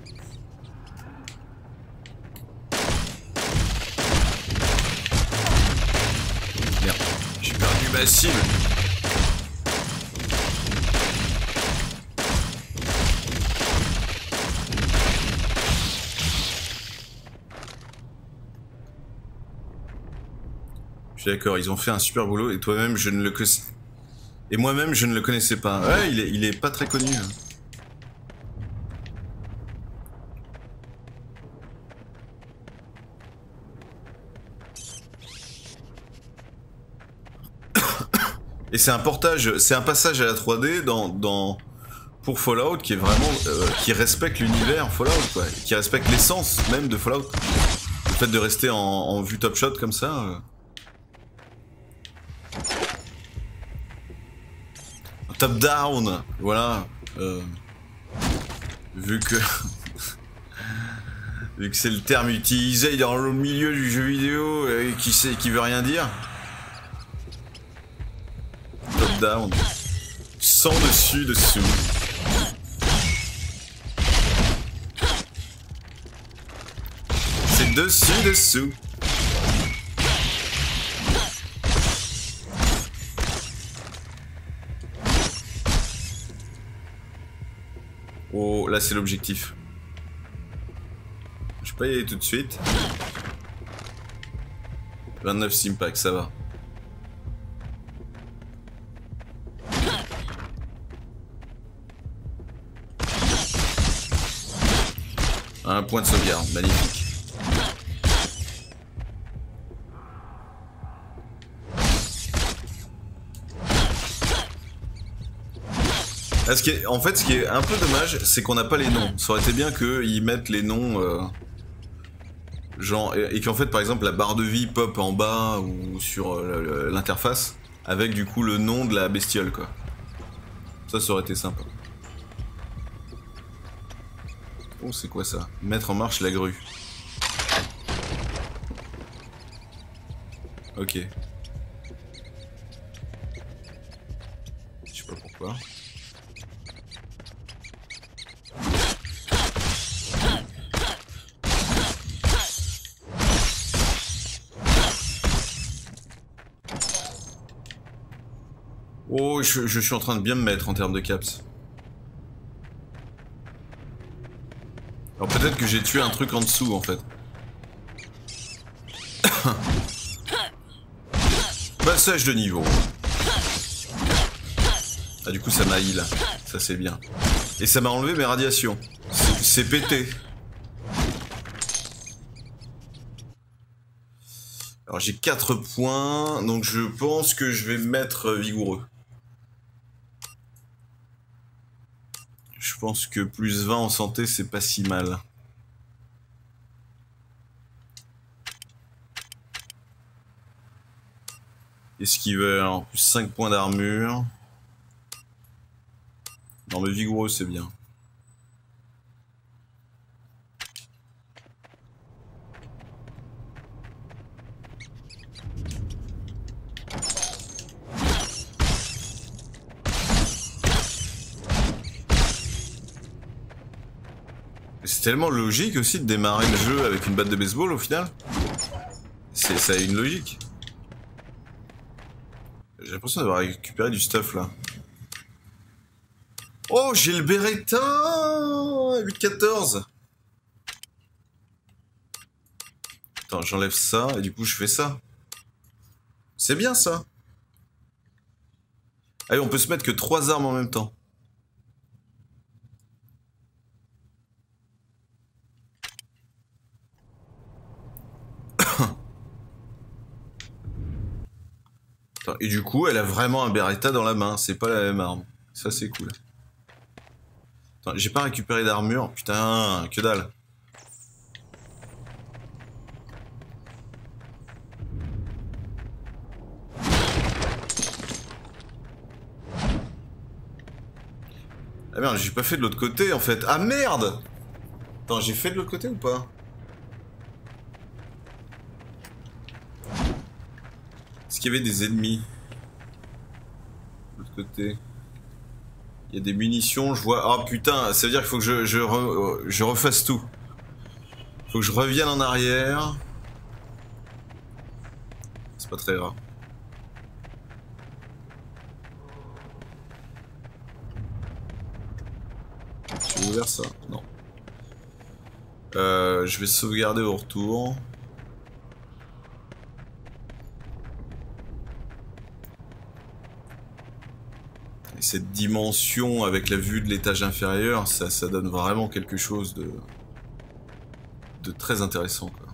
Speaker 2: Merde, j'ai perdu ma cible. Je suis d'accord, ils ont fait un super boulot et toi-même je ne le connaissais. Et moi-même je ne le connaissais pas. Ouais, il est pas très connu. Et c'est un portage, c'est un passage à la 3D pour Fallout qui est vraiment qui respecte l'univers Fallout quoi, qui respecte l'essence même de Fallout. Le fait de rester en vue top shot comme ça. Top down, voilà. Vu que c'est le terme utilisé dans le milieu du jeu vidéo et qui veut rien dire. Top down. Sans dessus dessous. C'est dessus dessous. Oh, là c'est l'objectif. Je vais pas y aller tout de suite. 29 Simpack, ça va. Un point de sauvegarde, magnifique. Là, en fait, ce qui est un peu dommage, c'est qu'on n'a pas les noms. Ça aurait été bien qu'ils mettent les noms, genre, et qu'en fait, par exemple, la barre de vie pop en bas ou sur l'interface, avec du coup le nom de la bestiole, quoi. Ça aurait été sympa. Oh, c'est quoi ça? Mettre en marche la grue. Ok. Je sais pas pourquoi. Oh, je suis en train de bien me mettre en termes de caps. Alors peut-être que j'ai tué un truc en dessous en fait. Passage de niveau. Ah du coup ça m'a heal, ça c'est bien. Et ça m'a enlevé mes radiations. C'est pété. Alors j'ai 4 points, donc je pense que je vais me mettre vigoureux. Je pense que plus 20 en santé, c'est pas si mal. Esquiveur, plus 5 points d'armure. Non mais vigoureux, c'est bien. C'est tellement logique aussi de démarrer le jeu avec une batte de baseball au final. Ça a une logique. J'ai l'impression d'avoir récupéré du stuff là. Oh, j'ai le Beretta 8-14. Attends, j'enlève ça et du coup je fais ça. C'est bien ça. Allez, on peut se mettre que 3 armes en même temps. Et du coup, elle a vraiment un Beretta dans la main. C'est pas la même arme. Ça, c'est cool. Attends, j'ai pas récupéré d'armure. Putain, que dalle. Ah merde, j'ai pas fait de l'autre côté en fait. Ah merde! Attends, j'ai fait de l'autre côté ou pas? Est-ce qu'il y avait des ennemis? De l'autre côté. Il y a des munitions, je vois... Ah putain, ça veut dire qu'il faut que je refasse tout. Faut que je revienne en arrière. C'est pas très grave. J'ai ouvert ça? Non. Je vais sauvegarder au retour. Et cette dimension avec la vue de l'étage inférieur, ça donne vraiment quelque chose de très intéressant, quoi.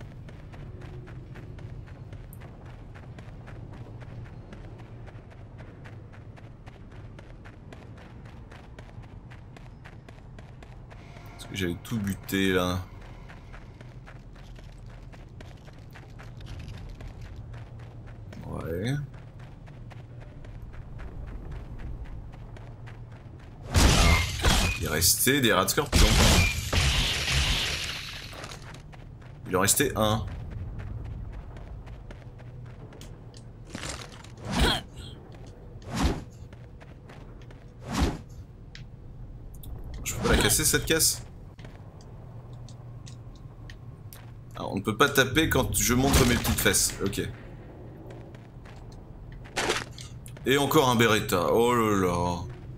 Speaker 2: J'avais tout buté là. Ouais. Il restait des rats de scorpion. Il en restait un. Je peux pas la casser cette caisse? On ne peut pas taper quand je montre mes petites fesses. Ok. Et encore un Beretta. Oh là là.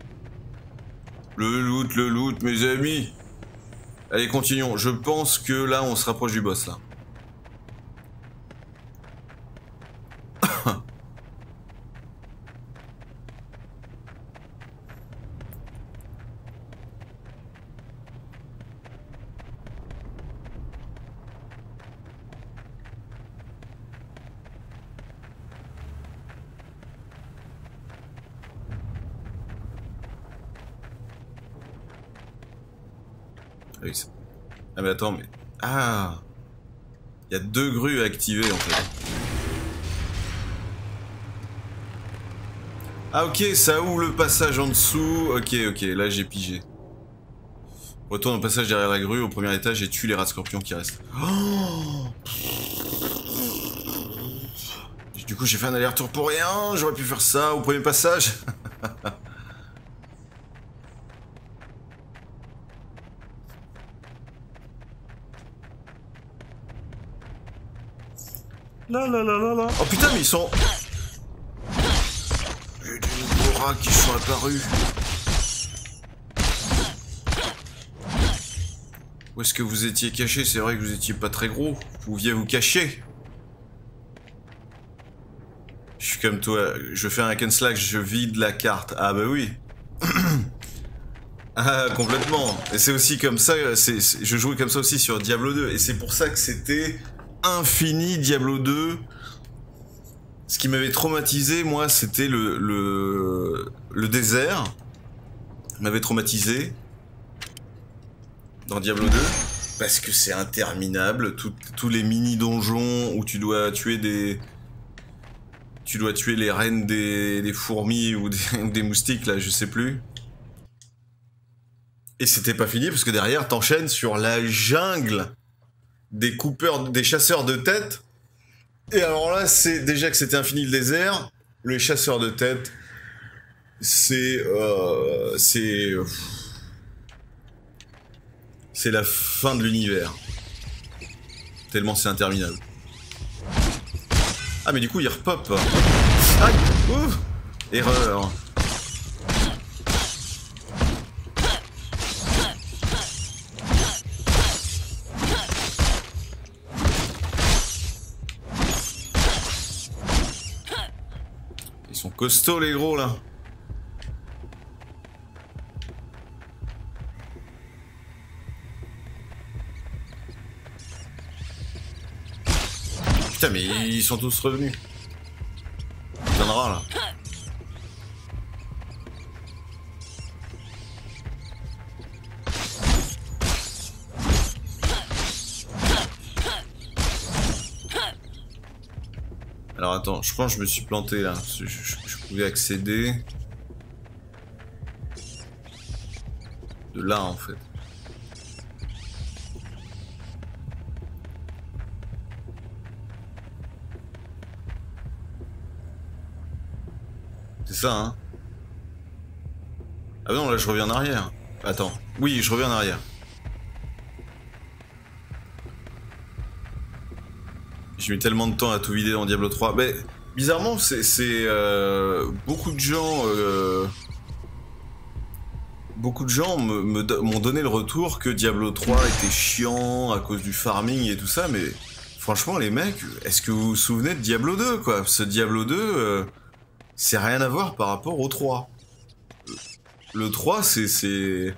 Speaker 2: Le loot, mes amis. Allez, continuons. Je pense que là, on se rapproche du boss, là. Ah mais attends, mais... Ah! Il y a 2 grues à activer en fait. Ah ok, ça ouvre le passage en dessous. Ok, là j'ai pigé. Retourne au passage derrière la grue, au premier étage et tue les rats de scorpion qui restent. Oh, du coup j'ai fait un aller-retour pour rien, j'aurais pu faire ça au premier passage. Là. Oh putain, mais ils sont... J'ai des nouveaux rats qui sont apparus. Où est-ce que vous étiez caché? C'est vrai que vous étiez pas très gros. Vous pouviez vous cacher. Je suis comme toi. Je fais un hack and slash, je vide la carte. Ah bah oui. Ah, complètement. Et c'est aussi comme ça, je jouais comme ça aussi sur Diablo 2. Et c'est pour ça que c'était... infini Diablo 2. Ce qui m'avait traumatisé, moi, c'était le désert. M'avait traumatisé dans Diablo 2 parce que c'est interminable. Tous les mini donjons où tu dois tuer les reines des fourmis ou des moustiques là, je sais plus. Et c'était pas fini parce que derrière t'enchaînes sur la jungle des coupeurs, des chasseurs de tête. Et alors là, c'est déjà que c'était infini le désert. Les chasseurs de tête, c'est la fin de l'univers. Tellement c'est interminable. Ah mais du coup il repop. Aïe, ouf, erreur. sont costauds les gros là. Putain mais ils sont tous revenus. Il donnera là. Alors attends, je pense que je me suis planté là. Je pouvais accéder de là en fait. C'est ça hein. Ah non là je reviens en arrière. Attends, oui je reviens en arrière. J'ai mis tellement de temps à tout vider dans Diablo 3. Mais bizarrement, c'est beaucoup de gens m'ont donné le retour que Diablo 3 était chiant à cause du farming et tout ça. Mais franchement, les mecs, est-ce que vous vous souvenez de Diablo 2 quoi? Ce Diablo 2, c'est rien à voir par rapport au 3. Le 3, c'est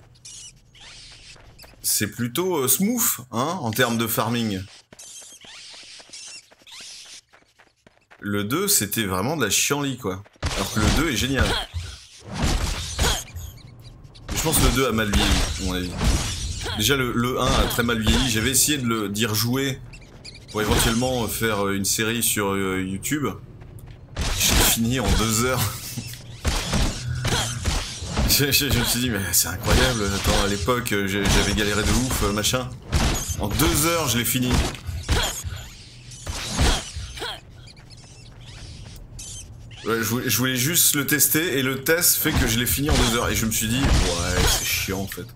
Speaker 2: plutôt smooth, hein, en termes de farming. Le 2, c'était vraiment de la chienlit, quoi. Alors que le 2 est génial. Je pense que le 2 a mal vieilli, à mon avis. Déjà, le 1 a très mal vieilli. J'avais essayé d'y rejouer pour éventuellement faire une série sur YouTube. J'ai fini en 2 heures. Je me suis dit, mais c'est incroyable. Attends, à l'époque, j'avais galéré de ouf, machin. En 2 heures, je l'ai fini. Ouais, je voulais juste le tester et le test fait que je l'ai fini en 2 heures et je me suis dit ouais c'est chiant en fait.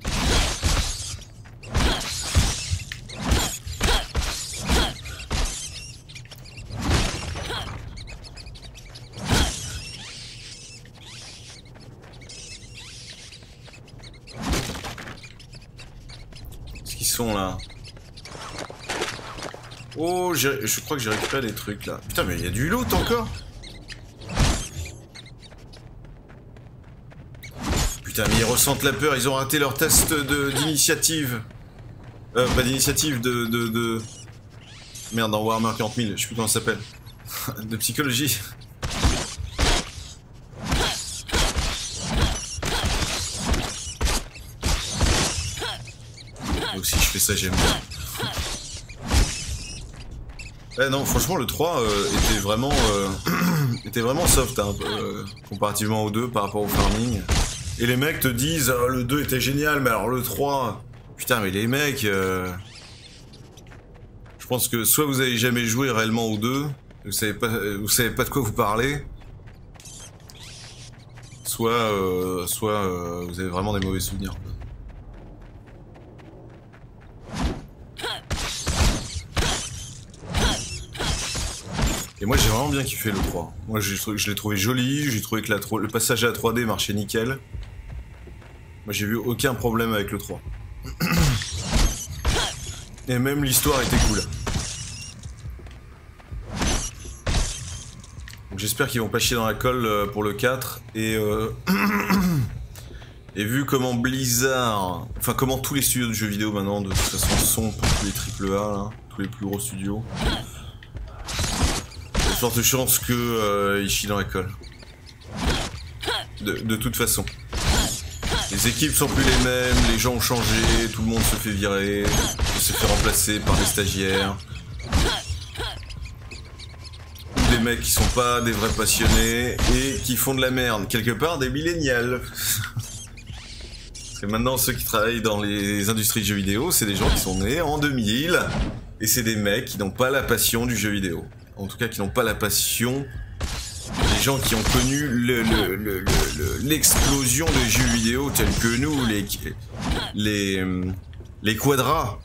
Speaker 2: Qu'est-ce qu'ils sont là? Oh je crois que j'ai récupéré des trucs là. Putain mais il y a du loot encore. Putain, mais ils ressentent la peur, ils ont raté leur test d'initiative. Pas d'initiative, de... Merde, dans Warhammer 40 000, je sais plus comment ça s'appelle. De psychologie. Donc si je fais ça, j'aime bien. Eh non, franchement, le 3 était vraiment soft, hein, comparativement au 2 par rapport au farming. Et les mecs te disent oh, le 2 était génial, mais alors le 3... Putain, mais les mecs... Je pense que soit vous avez jamais joué réellement au 2, vous savez pas de quoi vous parlez, soit vous avez vraiment des mauvais souvenirs. Et moi j'ai vraiment bien kiffé le 3. Moi je l'ai trouvé joli, j'ai trouvé que le passage à la 3D marchait nickel. Moi j'ai vu aucun problème avec le 3. Et même l'histoire était cool. J'espère qu'ils vont pas chier dans la colle pour le 4. Et et vu comment Blizzard... Enfin comment tous les studios de jeux vidéo maintenant de toute façon sont pour tous les AAA, là, tous les plus gros studios. Il y a de fortes chances qu'ils chient dans la colle. De toute façon. Les équipes sont plus les mêmes, les gens ont changé, tout le monde se fait virer, se fait remplacer par des stagiaires. Ou des mecs qui sont pas des vrais passionnés et qui font de la merde. Quelque part des millénials. Parce que maintenant ceux qui travaillent dans les industries de jeux vidéo, c'est des gens qui sont nés en 2000 et c'est des mecs qui n'ont pas la passion du jeu vidéo. En tout cas qui n'ont pas la passion... Les gens qui ont connu l'explosion des jeux vidéo tels que nous, les quadras.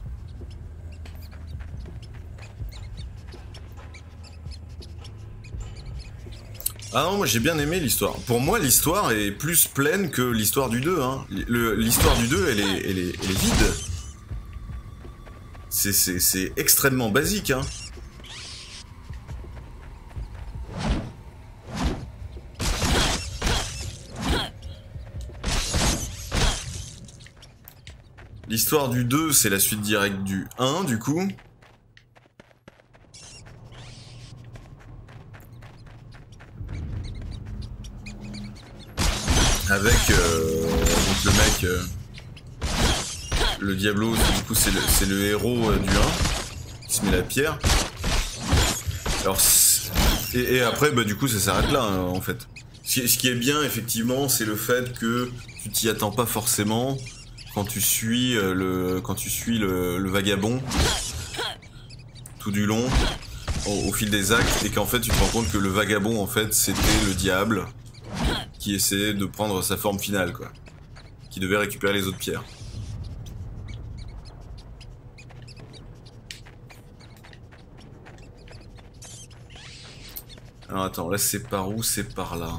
Speaker 2: Ah non, moi j'ai bien aimé l'histoire. Pour moi, l'histoire est plus pleine que l'histoire du 2. Hein. L'histoire du 2, elle est vide. C'est extrêmement basique. Hein. L'histoire du 2, c'est la suite directe du 1, du coup. Avec donc le mec, le Diablo, du coup c'est le héros du 1, qui se met la pierre. Alors, et après, bah, du coup ça s'arrête là, hein, en fait. Ce qui est bien, effectivement, c'est le fait que tu t'y attends pas forcément quand tu suis le vagabond tout du long, au fil des actes, et qu'en fait tu te rends compte que le vagabond, en fait, c'était le diable qui essayait de prendre sa forme finale, quoi. Qui devait récupérer les autres pierres. Alors attends, là c'est par où? C'est par là.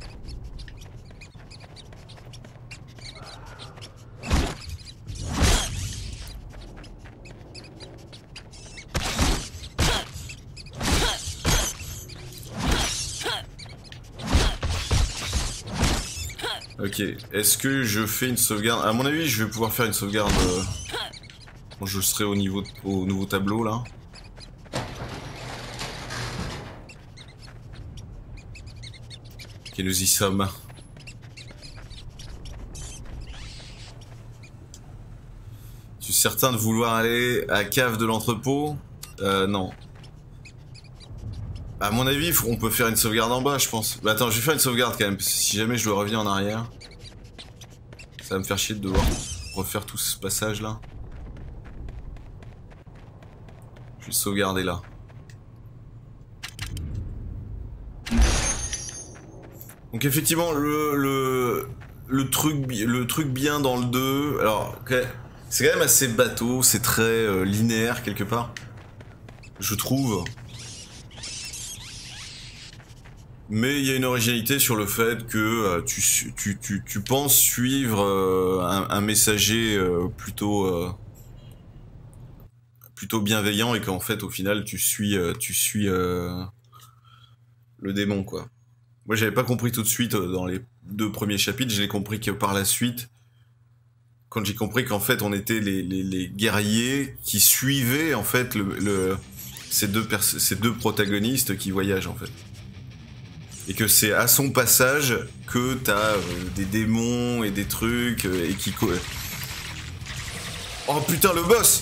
Speaker 2: Ok, est-ce que je fais une sauvegarde? À mon avis, je vais pouvoir faire une sauvegarde quand je serai au nouveau tableau, là. Ok, nous y sommes. Je suis certain de vouloir aller à la cave de l'entrepôt. Non. À mon avis, on peut faire une sauvegarde en bas, je pense. Bah attends, je vais faire une sauvegarde quand même, parce que si jamais je dois revenir en arrière, ça va me faire chier de devoir refaire tout ce passage là. Je vais sauvegarder là. Donc effectivement, le truc bien dans le 2, alors c'est quand même assez bateau, c'est très linéaire quelque part, je trouve. Mais il y a une originalité sur le fait que tu penses suivre un messager plutôt bienveillant, et qu'en fait au final tu suis le démon, quoi. Moi j'avais pas compris tout de suite dans les 2 premiers chapitres, je l'ai compris que par la suite, quand j'ai compris qu'en fait on était les guerriers qui suivaient en fait ces deux protagonistes qui voyagent en fait. Et que c'est à son passage que t'as des démons et des trucs et qui... Oh putain, le boss!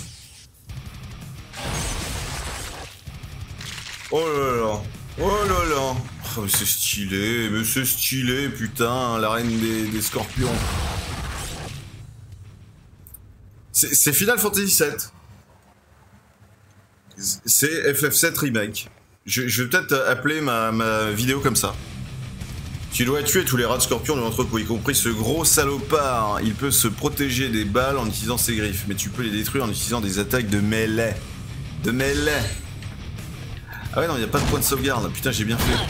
Speaker 2: Oh là là! Oh là là! Oh, mais c'est stylé, putain, la reine des scorpions. C'est Final Fantasy VII. C'est FF7 Remake. Je vais peut-être appeler ma vidéo comme ça. Tu dois tuer tous les rats de scorpion de l'entrepôt, y compris ce gros salopard. Il peut se protéger des balles en utilisant ses griffes, mais tu peux les détruire en utilisant des attaques de mêlée. De mêlée. Ah ouais, non, il n'y a pas de point de sauvegarde. Putain, j'ai bien fait.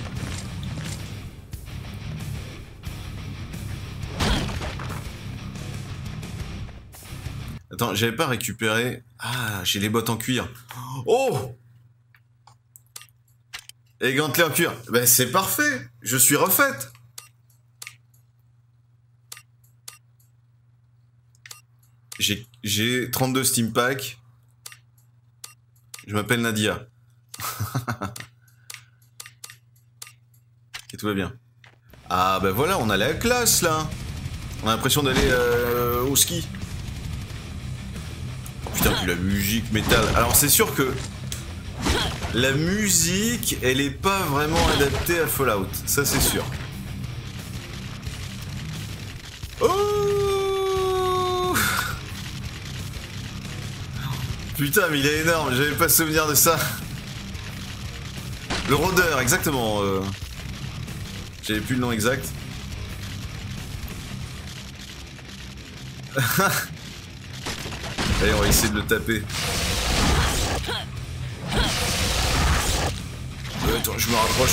Speaker 2: Attends, j'avais pas récupéré... Ah, j'ai les bottes en cuir. Oh! Et gantelets en cuir. Ben c'est parfait. Je suis refaite. J'ai 32 Steam Pack. Je m'appelle Nadia. Et tout va bien. Ah ben voilà, on a la classe là. On a l'impression d'aller au ski. Putain, puis la musique métal. Alors c'est sûr que la musique, elle est pas vraiment adaptée à Fallout, ça c'est sûr. Oh putain, mais il est énorme, j'avais pas souvenir de ça. Le rôdeur, exactement. J'avais plus le nom exact. Allez, on va essayer de le taper. Attends, je me rapproche.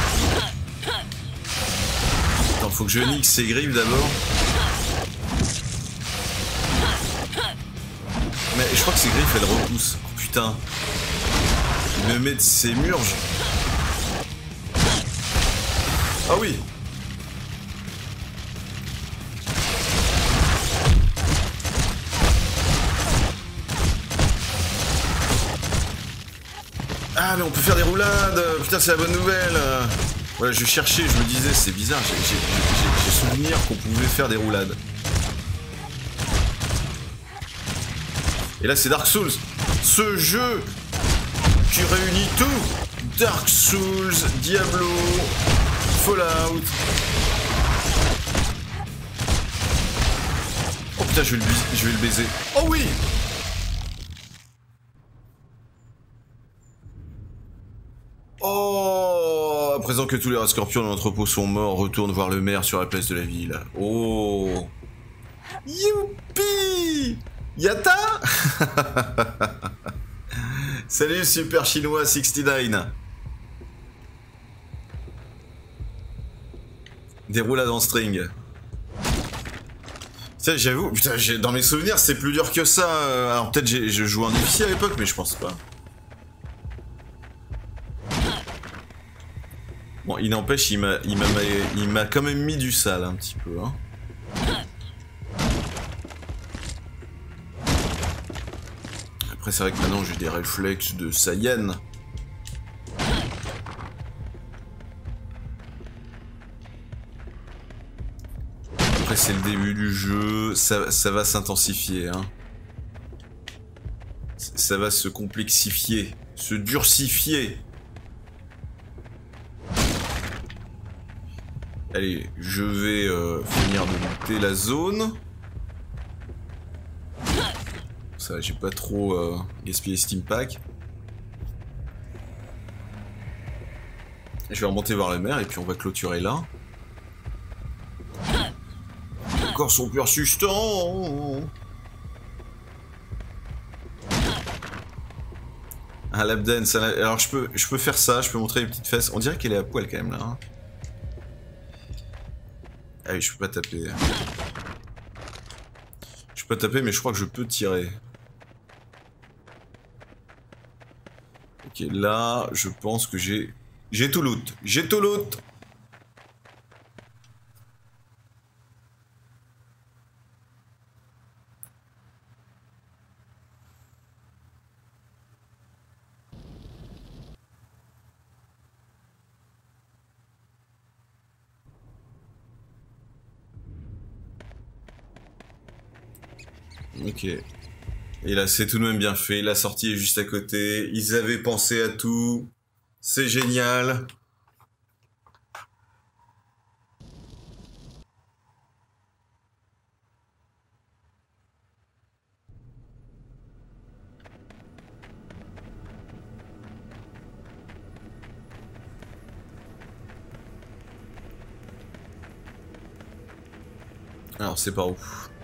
Speaker 2: Attends, faut que je nique ses griffes d'abord. Mais je crois que ses griffes, elles repoussent. Oh putain. Il me met de ses murges. Ah oui. Ah, mais on peut faire des roulades. Putain, c'est la bonne nouvelle. Voilà, je cherchais, je me disais, c'est bizarre, j'ai souvenir qu'on pouvait faire des roulades. Et là, c'est Dark Souls. Ce jeu qui réunit tout. Dark Souls, Diablo, Fallout. Oh putain, je vais le baiser. Oh oui! Oh! À présent que tous les rats scorpions dans l'entrepôt sont morts, retourne voir le maire sur la place de la ville. Oh! Youpi! Yata! Salut Super Chinois 69. Des roulades en string. Putain, j'avoue, putain, dans mes souvenirs, c'est plus dur que ça. Alors peut-être je jouais en difficile à l'époque, mais je pense pas. Bon, il n'empêche, il m'a quand même mis du sale un petit peu, hein. Après, c'est vrai que maintenant j'ai des réflexes de Saiyan. Après, c'est le début du jeu, ça va s'intensifier, hein. Ça va se complexifier, se durcifier. Allez, je vais finir de looter la zone. Ça, j'ai pas trop gaspillé Steam Pack. Je vais remonter voir la mer et puis on va clôturer là. Encore son persistant. Un lap dance. Alors je peux faire ça, je peux montrer les petites fesses. On dirait qu'elle est à poil quand même là. Hein. Ah oui, je peux pas taper. Je peux pas taper, mais je crois que je peux tirer. Ok, là, je pense que j'ai tout loot. J'ai tout loot. Ok. Et là, c'est tout de même bien fait. La sortie est juste à côté. Ils avaient pensé à tout. C'est génial. Alors, c'est par où ?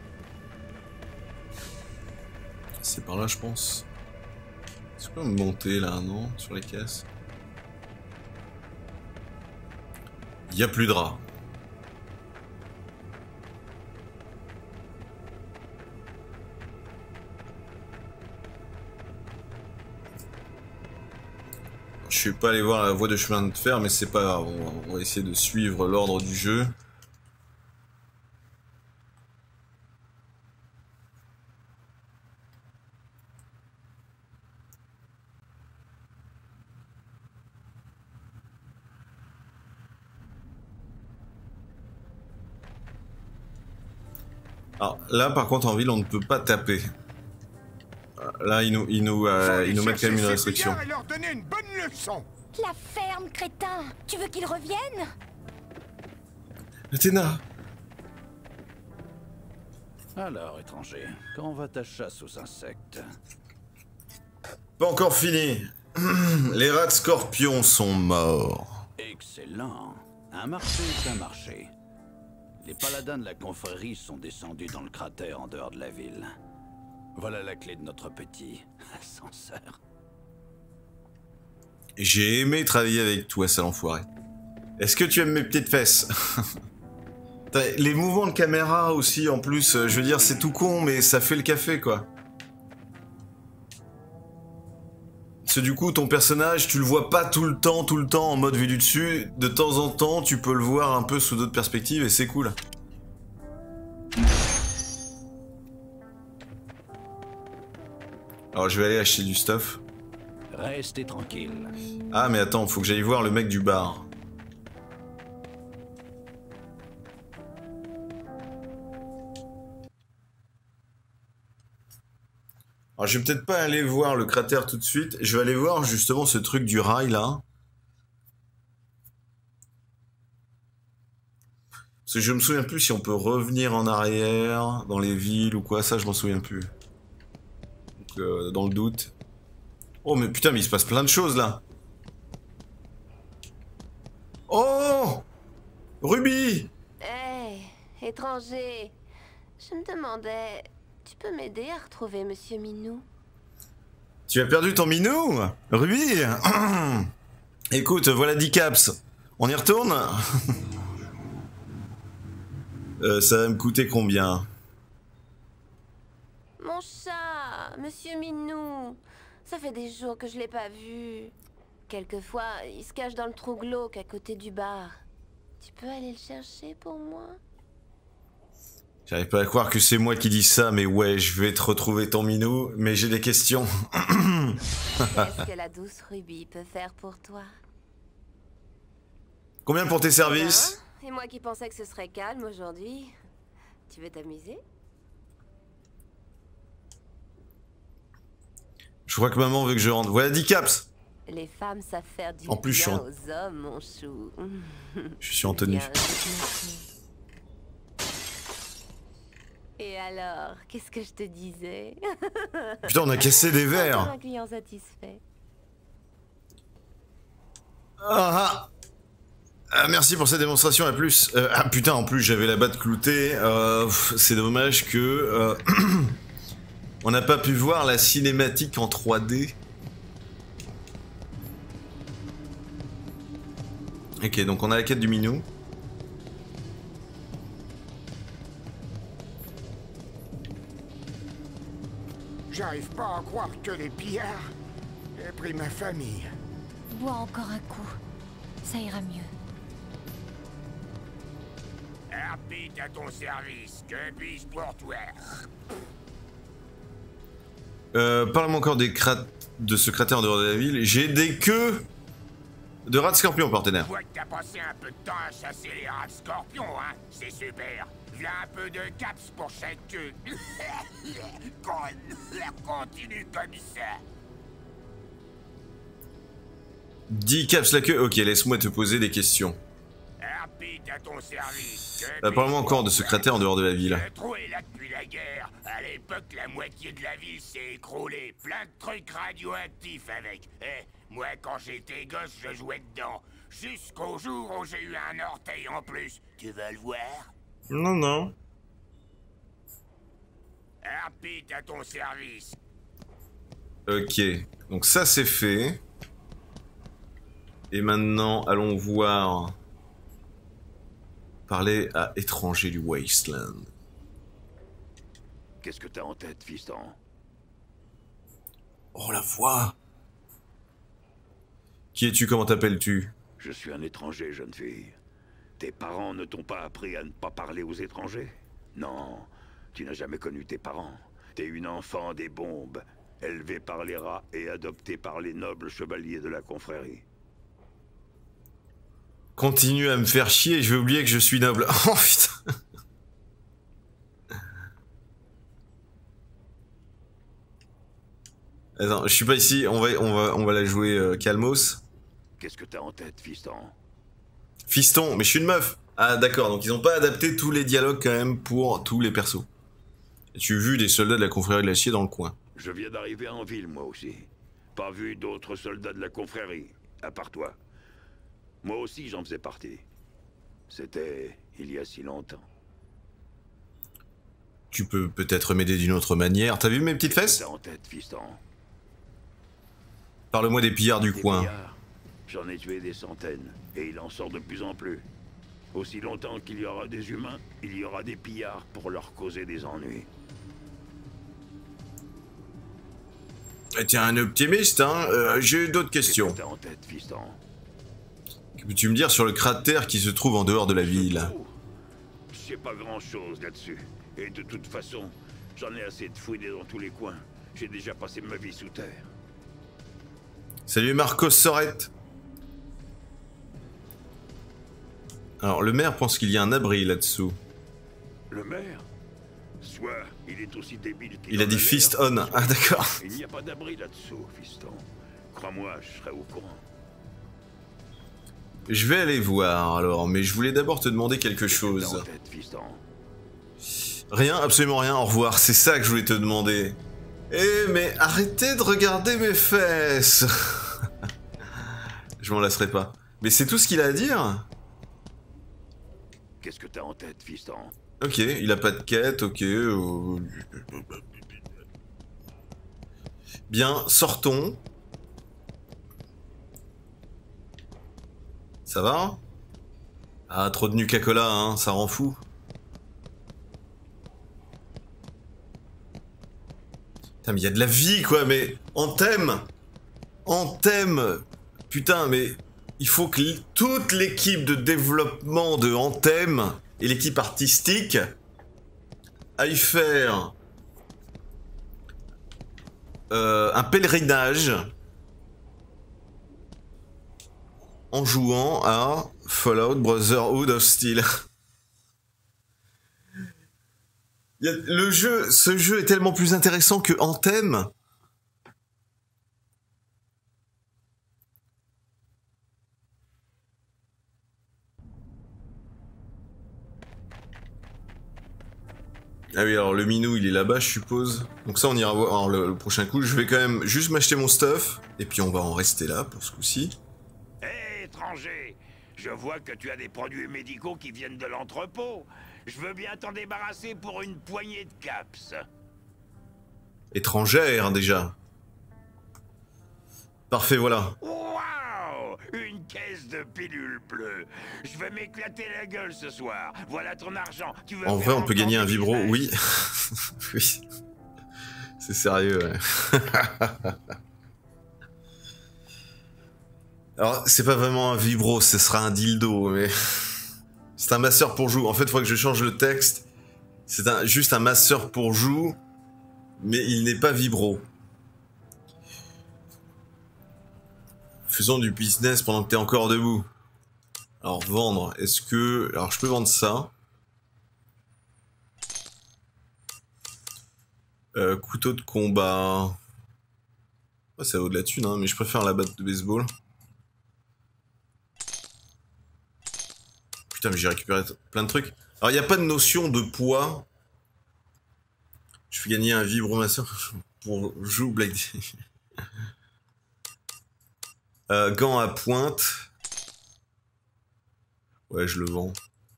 Speaker 2: C'est par là, je pense. C'est quoi me monter là, non? Sur les caisses. Il n'y a plus de rats. Je suis pas allé voir la voie de chemin de fer, mais c'est pas grave. On va essayer de suivre l'ordre du jeu. Alors, là, par contre, en ville, on ne peut pas taper. Là, ils nous mettent quand même une restriction.
Speaker 6: Et leur donner une bonne leçon.
Speaker 3: La ferme, crétin. Tu veux qu'ils reviennent?
Speaker 2: Athéna.
Speaker 7: Alors, étranger, quand va ta chasse aux insectes?
Speaker 2: Pas encore fini. Les rats scorpions sont morts.
Speaker 7: Excellent. Un marché est un marché. Les paladins de la confrérie sont descendus dans le cratère en dehors de la ville. Voilà la clé de notre petit ascenseur.
Speaker 2: J'ai aimé travailler avec toi, sale enfoiré. Est-ce que tu aimes mes petites fesses? Les mouvements de caméra aussi, en plus, je veux dire, c'est tout con, mais ça fait le café, quoi. Parce que du coup, ton personnage, tu le vois pas tout le temps, en mode vue du dessus. De temps en temps, tu peux le voir un peu sous d'autres perspectives, et c'est cool. Alors, je vais aller acheter du stuff.
Speaker 7: Restez tranquille.
Speaker 2: Ah mais attends, faut que j'aille voir le mec du bar. Alors je vais peut-être pas aller voir le cratère tout de suite, je vais aller voir justement ce truc du rail là. Parce que je me souviens plus si on peut revenir en arrière dans les villes ou quoi, ça je m'en souviens plus. Donc dans le doute. Oh mais putain mais il se passe plein de choses là. Oh Ruby!
Speaker 5: Hé, étranger. Je me demandais, tu peux m'aider à retrouver Monsieur Minou?
Speaker 2: Tu as perdu ton minou, Ruby? Écoute, voilà 10 caps. On y retourne? Ça va me coûter combien?
Speaker 5: Mon chat, Monsieur Minou. Ça fait des jours que je l'ai pas vu. Quelquefois, il se cache dans le trou glauque à côté du bar. Tu peux aller le chercher pour moi?
Speaker 2: J'arrive pas à croire que c'est moi qui dis ça, mais ouais, je vais te retrouver ton minou, mais j'ai des questions.
Speaker 5: Qu'est-ce que la douce Ruby peut faire pour toi?
Speaker 2: Combien pour tes services?
Speaker 5: Et moi qui pensais que ce serait calme aujourd'hui. Tu veux t'amuser?
Speaker 2: Je crois que maman veut que je rentre. Voilà 10 caps.
Speaker 5: Les femmes savent faire du
Speaker 2: En plus,
Speaker 5: bien
Speaker 2: je
Speaker 5: aux hommes, mon chou.
Speaker 2: Je suis en tenue.
Speaker 5: Bien, et alors, qu'est-ce que je te disais?
Speaker 2: Putain, on a cassé des
Speaker 5: Encore
Speaker 2: verres.
Speaker 5: un client satisfait.
Speaker 2: Ah, merci pour cette démonstration, à plus. Ah putain, en plus j'avais la batte cloutée. C'est dommage que... on n'a pas pu voir la cinématique en 3D. Ok, donc on a la quête du minou.
Speaker 6: J'arrive pas à croire que les pillards aient pris ma famille.
Speaker 3: Bois encore un coup. Ça ira mieux.
Speaker 4: Heartbeat à ton service. Que puis-je pour toi?
Speaker 2: Parle-moi encore de ce cratère en dehors de la ville. J'ai des queues de rats de scorpion, partenaire.
Speaker 4: Je vois que t'as passé un peu de temps à chasser les rats de scorpion, hein? C'est super. Viens un peu de caps pour chaque queue. Continue comme ça.
Speaker 2: 10 caps la queue. Ok, laisse-moi te poser des questions.
Speaker 4: Heartbeat à ton service.
Speaker 2: Parle-moi encore de ce cratère en dehors de la ville.
Speaker 4: Le trou est là depuis la guerre. À l'époque, la moitié de la ville s'est écroulée. Plein de trucs radioactifs avec. Moi, quand j'étais gosse, je jouais dedans. Jusqu'au jour où j'ai eu un orteil en plus. Tu veux le voir?
Speaker 2: Non, non.
Speaker 4: Heartbeat à ton service.
Speaker 2: Ok, donc ça c'est fait. Et maintenant, allons voir... Parler à étranger du Wasteland.
Speaker 7: Qu'est-ce que t'as en tête, fiston?
Speaker 2: Oh la voix! Qui es-tu, comment t'appelles-tu?
Speaker 7: Je suis un étranger, jeune fille. Tes parents ne t'ont pas appris à ne pas parler aux étrangers? Non, tu n'as jamais connu tes parents. T'es une enfant des bombes, élevée par les rats et adoptée par les nobles chevaliers de la confrérie.
Speaker 2: Continue à me faire chier, je vais oublier que je suis noble. Oh putain! Attends, je suis pas ici, on va la jouer calmos.
Speaker 7: Qu'est-ce que t'as en tête, fiston?
Speaker 2: Fiston, mais je suis une meuf. Ah d'accord, donc ils ont pas adapté tous les dialogues quand même pour tous les persos. As-tu vu des soldats de la confrérie de l'acier dans le coin?
Speaker 7: Je viens d'arriver en ville, moi aussi. Pas vu d'autres soldats de la confrérie, à part toi. Moi aussi, j'en faisais partie. C'était il y a si longtemps.
Speaker 2: Tu peux peut-être m'aider d'une autre manière. T'as vu mes petites fesses?
Speaker 7: T'as en tête, fiston?
Speaker 2: Parle-moi des pillards du
Speaker 7: Des
Speaker 2: coin.
Speaker 7: pillards. J'en ai tué des centaines, et il en sort de plus en plus. Aussi longtemps qu'il y aura des humains, il y aura des pillards pour leur causer des ennuis.
Speaker 2: T'es un optimiste, hein? J'ai d'autres questions.
Speaker 7: Qu'est-ce que t'as en tête, fiston?
Speaker 2: Que peux-tu me dire sur le cratère qui se trouve en dehors de la ville?
Speaker 7: Je sais pas grand-chose là-dessus. Et de toute façon, j'en ai assez de fouiner dans tous les coins. J'ai déjà passé ma vie sous terre.
Speaker 2: Salut Marcos Sorette. Alors, le maire pense qu'il y a un abri là-dessous.
Speaker 4: Le maire? Soit il est aussi débile qu'il
Speaker 2: Il a
Speaker 4: en
Speaker 2: dit
Speaker 4: l'air,
Speaker 2: fist on. Ah, d'accord.
Speaker 4: Il n'y a pas d'abri là-dessous, fiston. Crois-moi, je serai au courant.
Speaker 2: Je vais aller voir alors, mais je voulais d'abord te demander quelque chose.
Speaker 4: Dans la tête, fiston.
Speaker 2: Rien, absolument rien, au revoir. C'est ça que je voulais te demander. Eh, mais arrêtez de regarder mes fesses. Je m'en lasserai pas. Mais c'est tout ce qu'il a à dire?
Speaker 4: Qu'est-ce que t'as en tête, fiston?
Speaker 2: Ok, il a pas de quête, ok. Bien, sortons. Ça va? Ah, trop de Nuka-Cola, hein, ça rend fou. Putain, mais il y a de la vie, quoi, mais... Anthem! Putain, mais... Il faut que toute l'équipe de développement de Anthem et l'équipe artistique aillent faire... un pèlerinage en jouant à Fallout Brotherhood of Steel. Ce jeu est tellement plus intéressant que Anthem. Ah oui, alors le minou il est là-bas, je suppose. Donc ça on ira voir le prochain coup. Je vais quand même juste m'acheter mon stuff et puis on va en rester là pour ce coup-ci.
Speaker 4: Hé, étranger! Je vois que tu as des produits médicaux qui viennent de l'entrepôt. Je veux bien t'en débarrasser pour une poignée de caps.
Speaker 2: Étrangère déjà. Parfait, voilà.
Speaker 4: Waouh! Une caisse de pilules bleues. Je vais m'éclater la gueule ce soir. Voilà ton argent. Tu veux
Speaker 2: En
Speaker 4: faire
Speaker 2: vrai, on peut gagner un vibro,
Speaker 4: business?
Speaker 2: oui. Oui. C'est sérieux, ouais. Alors, c'est pas vraiment un vibro, ce sera un dildo, mais... C'est un masseur pour joues. En fait, il faudrait que je change le texte. C'est juste un masseur pour joues, mais il n'est pas vibro. Faisons du business pendant que t'es encore debout. Alors, vendre, est-ce que... Alors, je peux vendre ça. Couteau de combat. Oh, ça vaut de la thune, hein, mais je préfère la batte de baseball. Putain, mais j'ai récupéré plein de trucs. Alors, il n'y a pas de notion de poids. Je fais gagner un vibromasseur pour jouer Blade. Gants à pointe. Ouais, je le vends.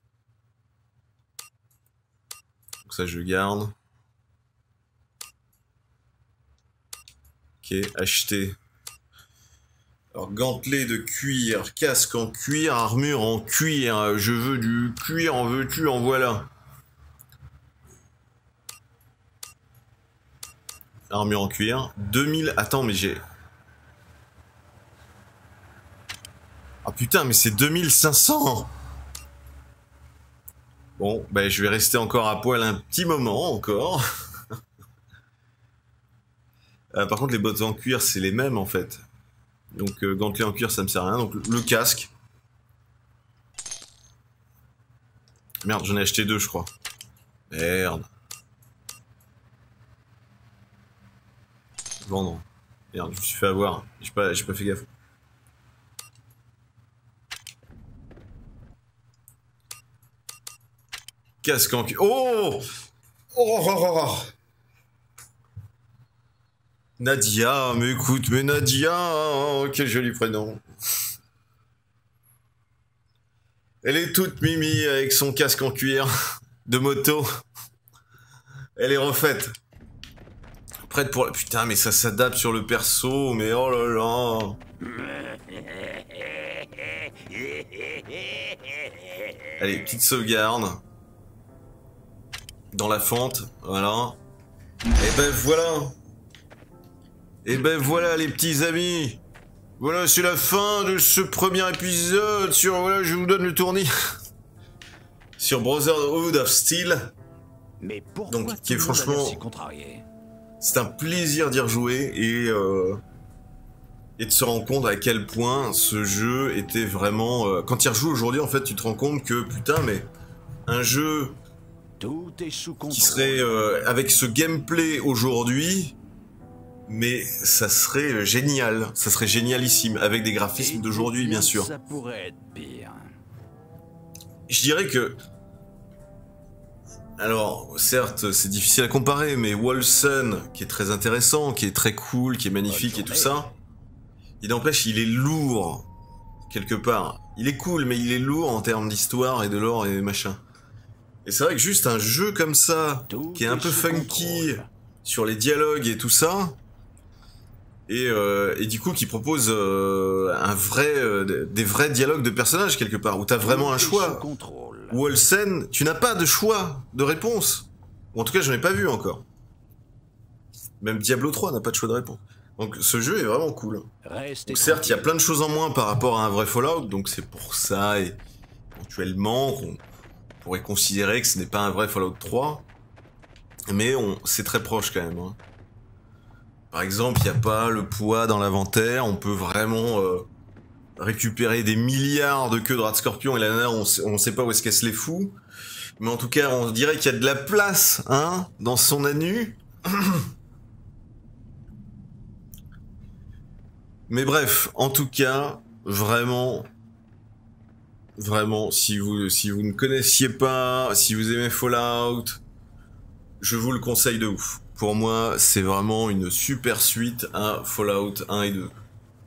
Speaker 2: Donc ça, je garde. Ok, acheter. Alors, gantelet de cuir, casque en cuir, armure en cuir. Je veux du cuir, en veux-tu, en voilà. Armure en cuir. 2000... Attends, mais j'ai... Ah putain, mais c'est 2500. Bon, ben je vais rester encore à poil un petit moment, encore. Par contre, les bottes en cuir, c'est les mêmes, en fait. Donc, gantelet en cuir, ça me sert à rien. Donc, le casque. Merde, j'en ai acheté 2, je crois. Merde. Vendre. Merde, je me suis fait avoir. J'ai pas fait gaffe. Casque en cuir. Oh! Oh! Nadia, mais écoute, mais Nadia, oh, quel joli prénom. Elle est toute mimi avec son casque en cuir de moto. Elle est refaite. Prête pour... Putain, mais ça s'adapte sur le perso, mais oh là là. Allez, petite sauvegarde. Dans la fente, voilà. Et ben voilà. Et ben voilà les petits amis. Voilà, c'est la fin de ce premier épisode sur... Voilà, je vous donne le tournis. Sur Brotherhood of Steel.
Speaker 7: Mais pourquoi
Speaker 2: donc, qui est franchement...
Speaker 7: si contrarié?
Speaker 2: C'est un plaisir d'y rejouer et et de se rendre compte à quel point ce jeu était vraiment... quand tu y rejoues aujourd'hui, en fait, tu te rends compte que, putain, mais un jeu
Speaker 7: Tout est sous contrôle.
Speaker 2: qui serait avec ce gameplay aujourd'hui, mais ça serait génial, ça serait génialissime, avec des graphismes d'aujourd'hui, bien sûr.
Speaker 7: Ça pourrait être pire.
Speaker 2: Je dirais que... Alors, certes, c'est difficile à comparer, mais Wolcen, qui est très intéressant, qui est très cool, qui est magnifique et tout ça, il n'empêche, il est lourd, quelque part. Il est cool, mais il est lourd en termes d'histoire et de lore et machin. Et c'est vrai que juste un jeu comme ça, qui est un peu funky, sur les dialogues et tout ça, et du coup qui propose des vrais dialogues de personnages quelque part, où t'as vraiment un choix. Wolcen, tu n'as pas de choix de réponse. Ou en tout cas, j'en ai pas vu encore. Même Diablo 3 n'a pas de choix de réponse. Donc ce jeu est vraiment cool. Donc, certes, il y a plein de choses en moins par rapport à un vrai Fallout, donc c'est pour ça, et éventuellement, qu'on pourrait considérer que ce n'est pas un vrai Fallout 3. Mais c'est très proche quand même. Hein. Par exemple, il n'y a pas le poids dans l'inventaire, on peut vraiment récupérer des milliards de queues de rat de scorpion, et la nana, on sait pas où est-ce qu'elle se les fout. Mais en tout cas, on dirait qu'il y a de la place, hein, dans son anus. Mais bref, en tout cas, vraiment, si vous ne connaissiez pas, si vous aimez Fallout, je vous le conseille de ouf. Pour moi, c'est vraiment une super suite à Fallout 1 et 2.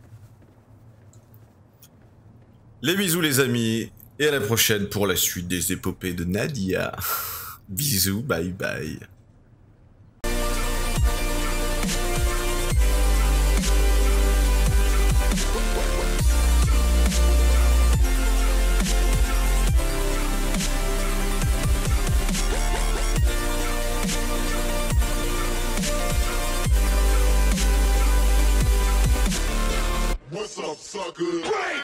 Speaker 2: Les bisous les amis, et à la prochaine pour la suite des épopées de Nadia. Bisous, bye bye.
Speaker 8: What's up, sucker?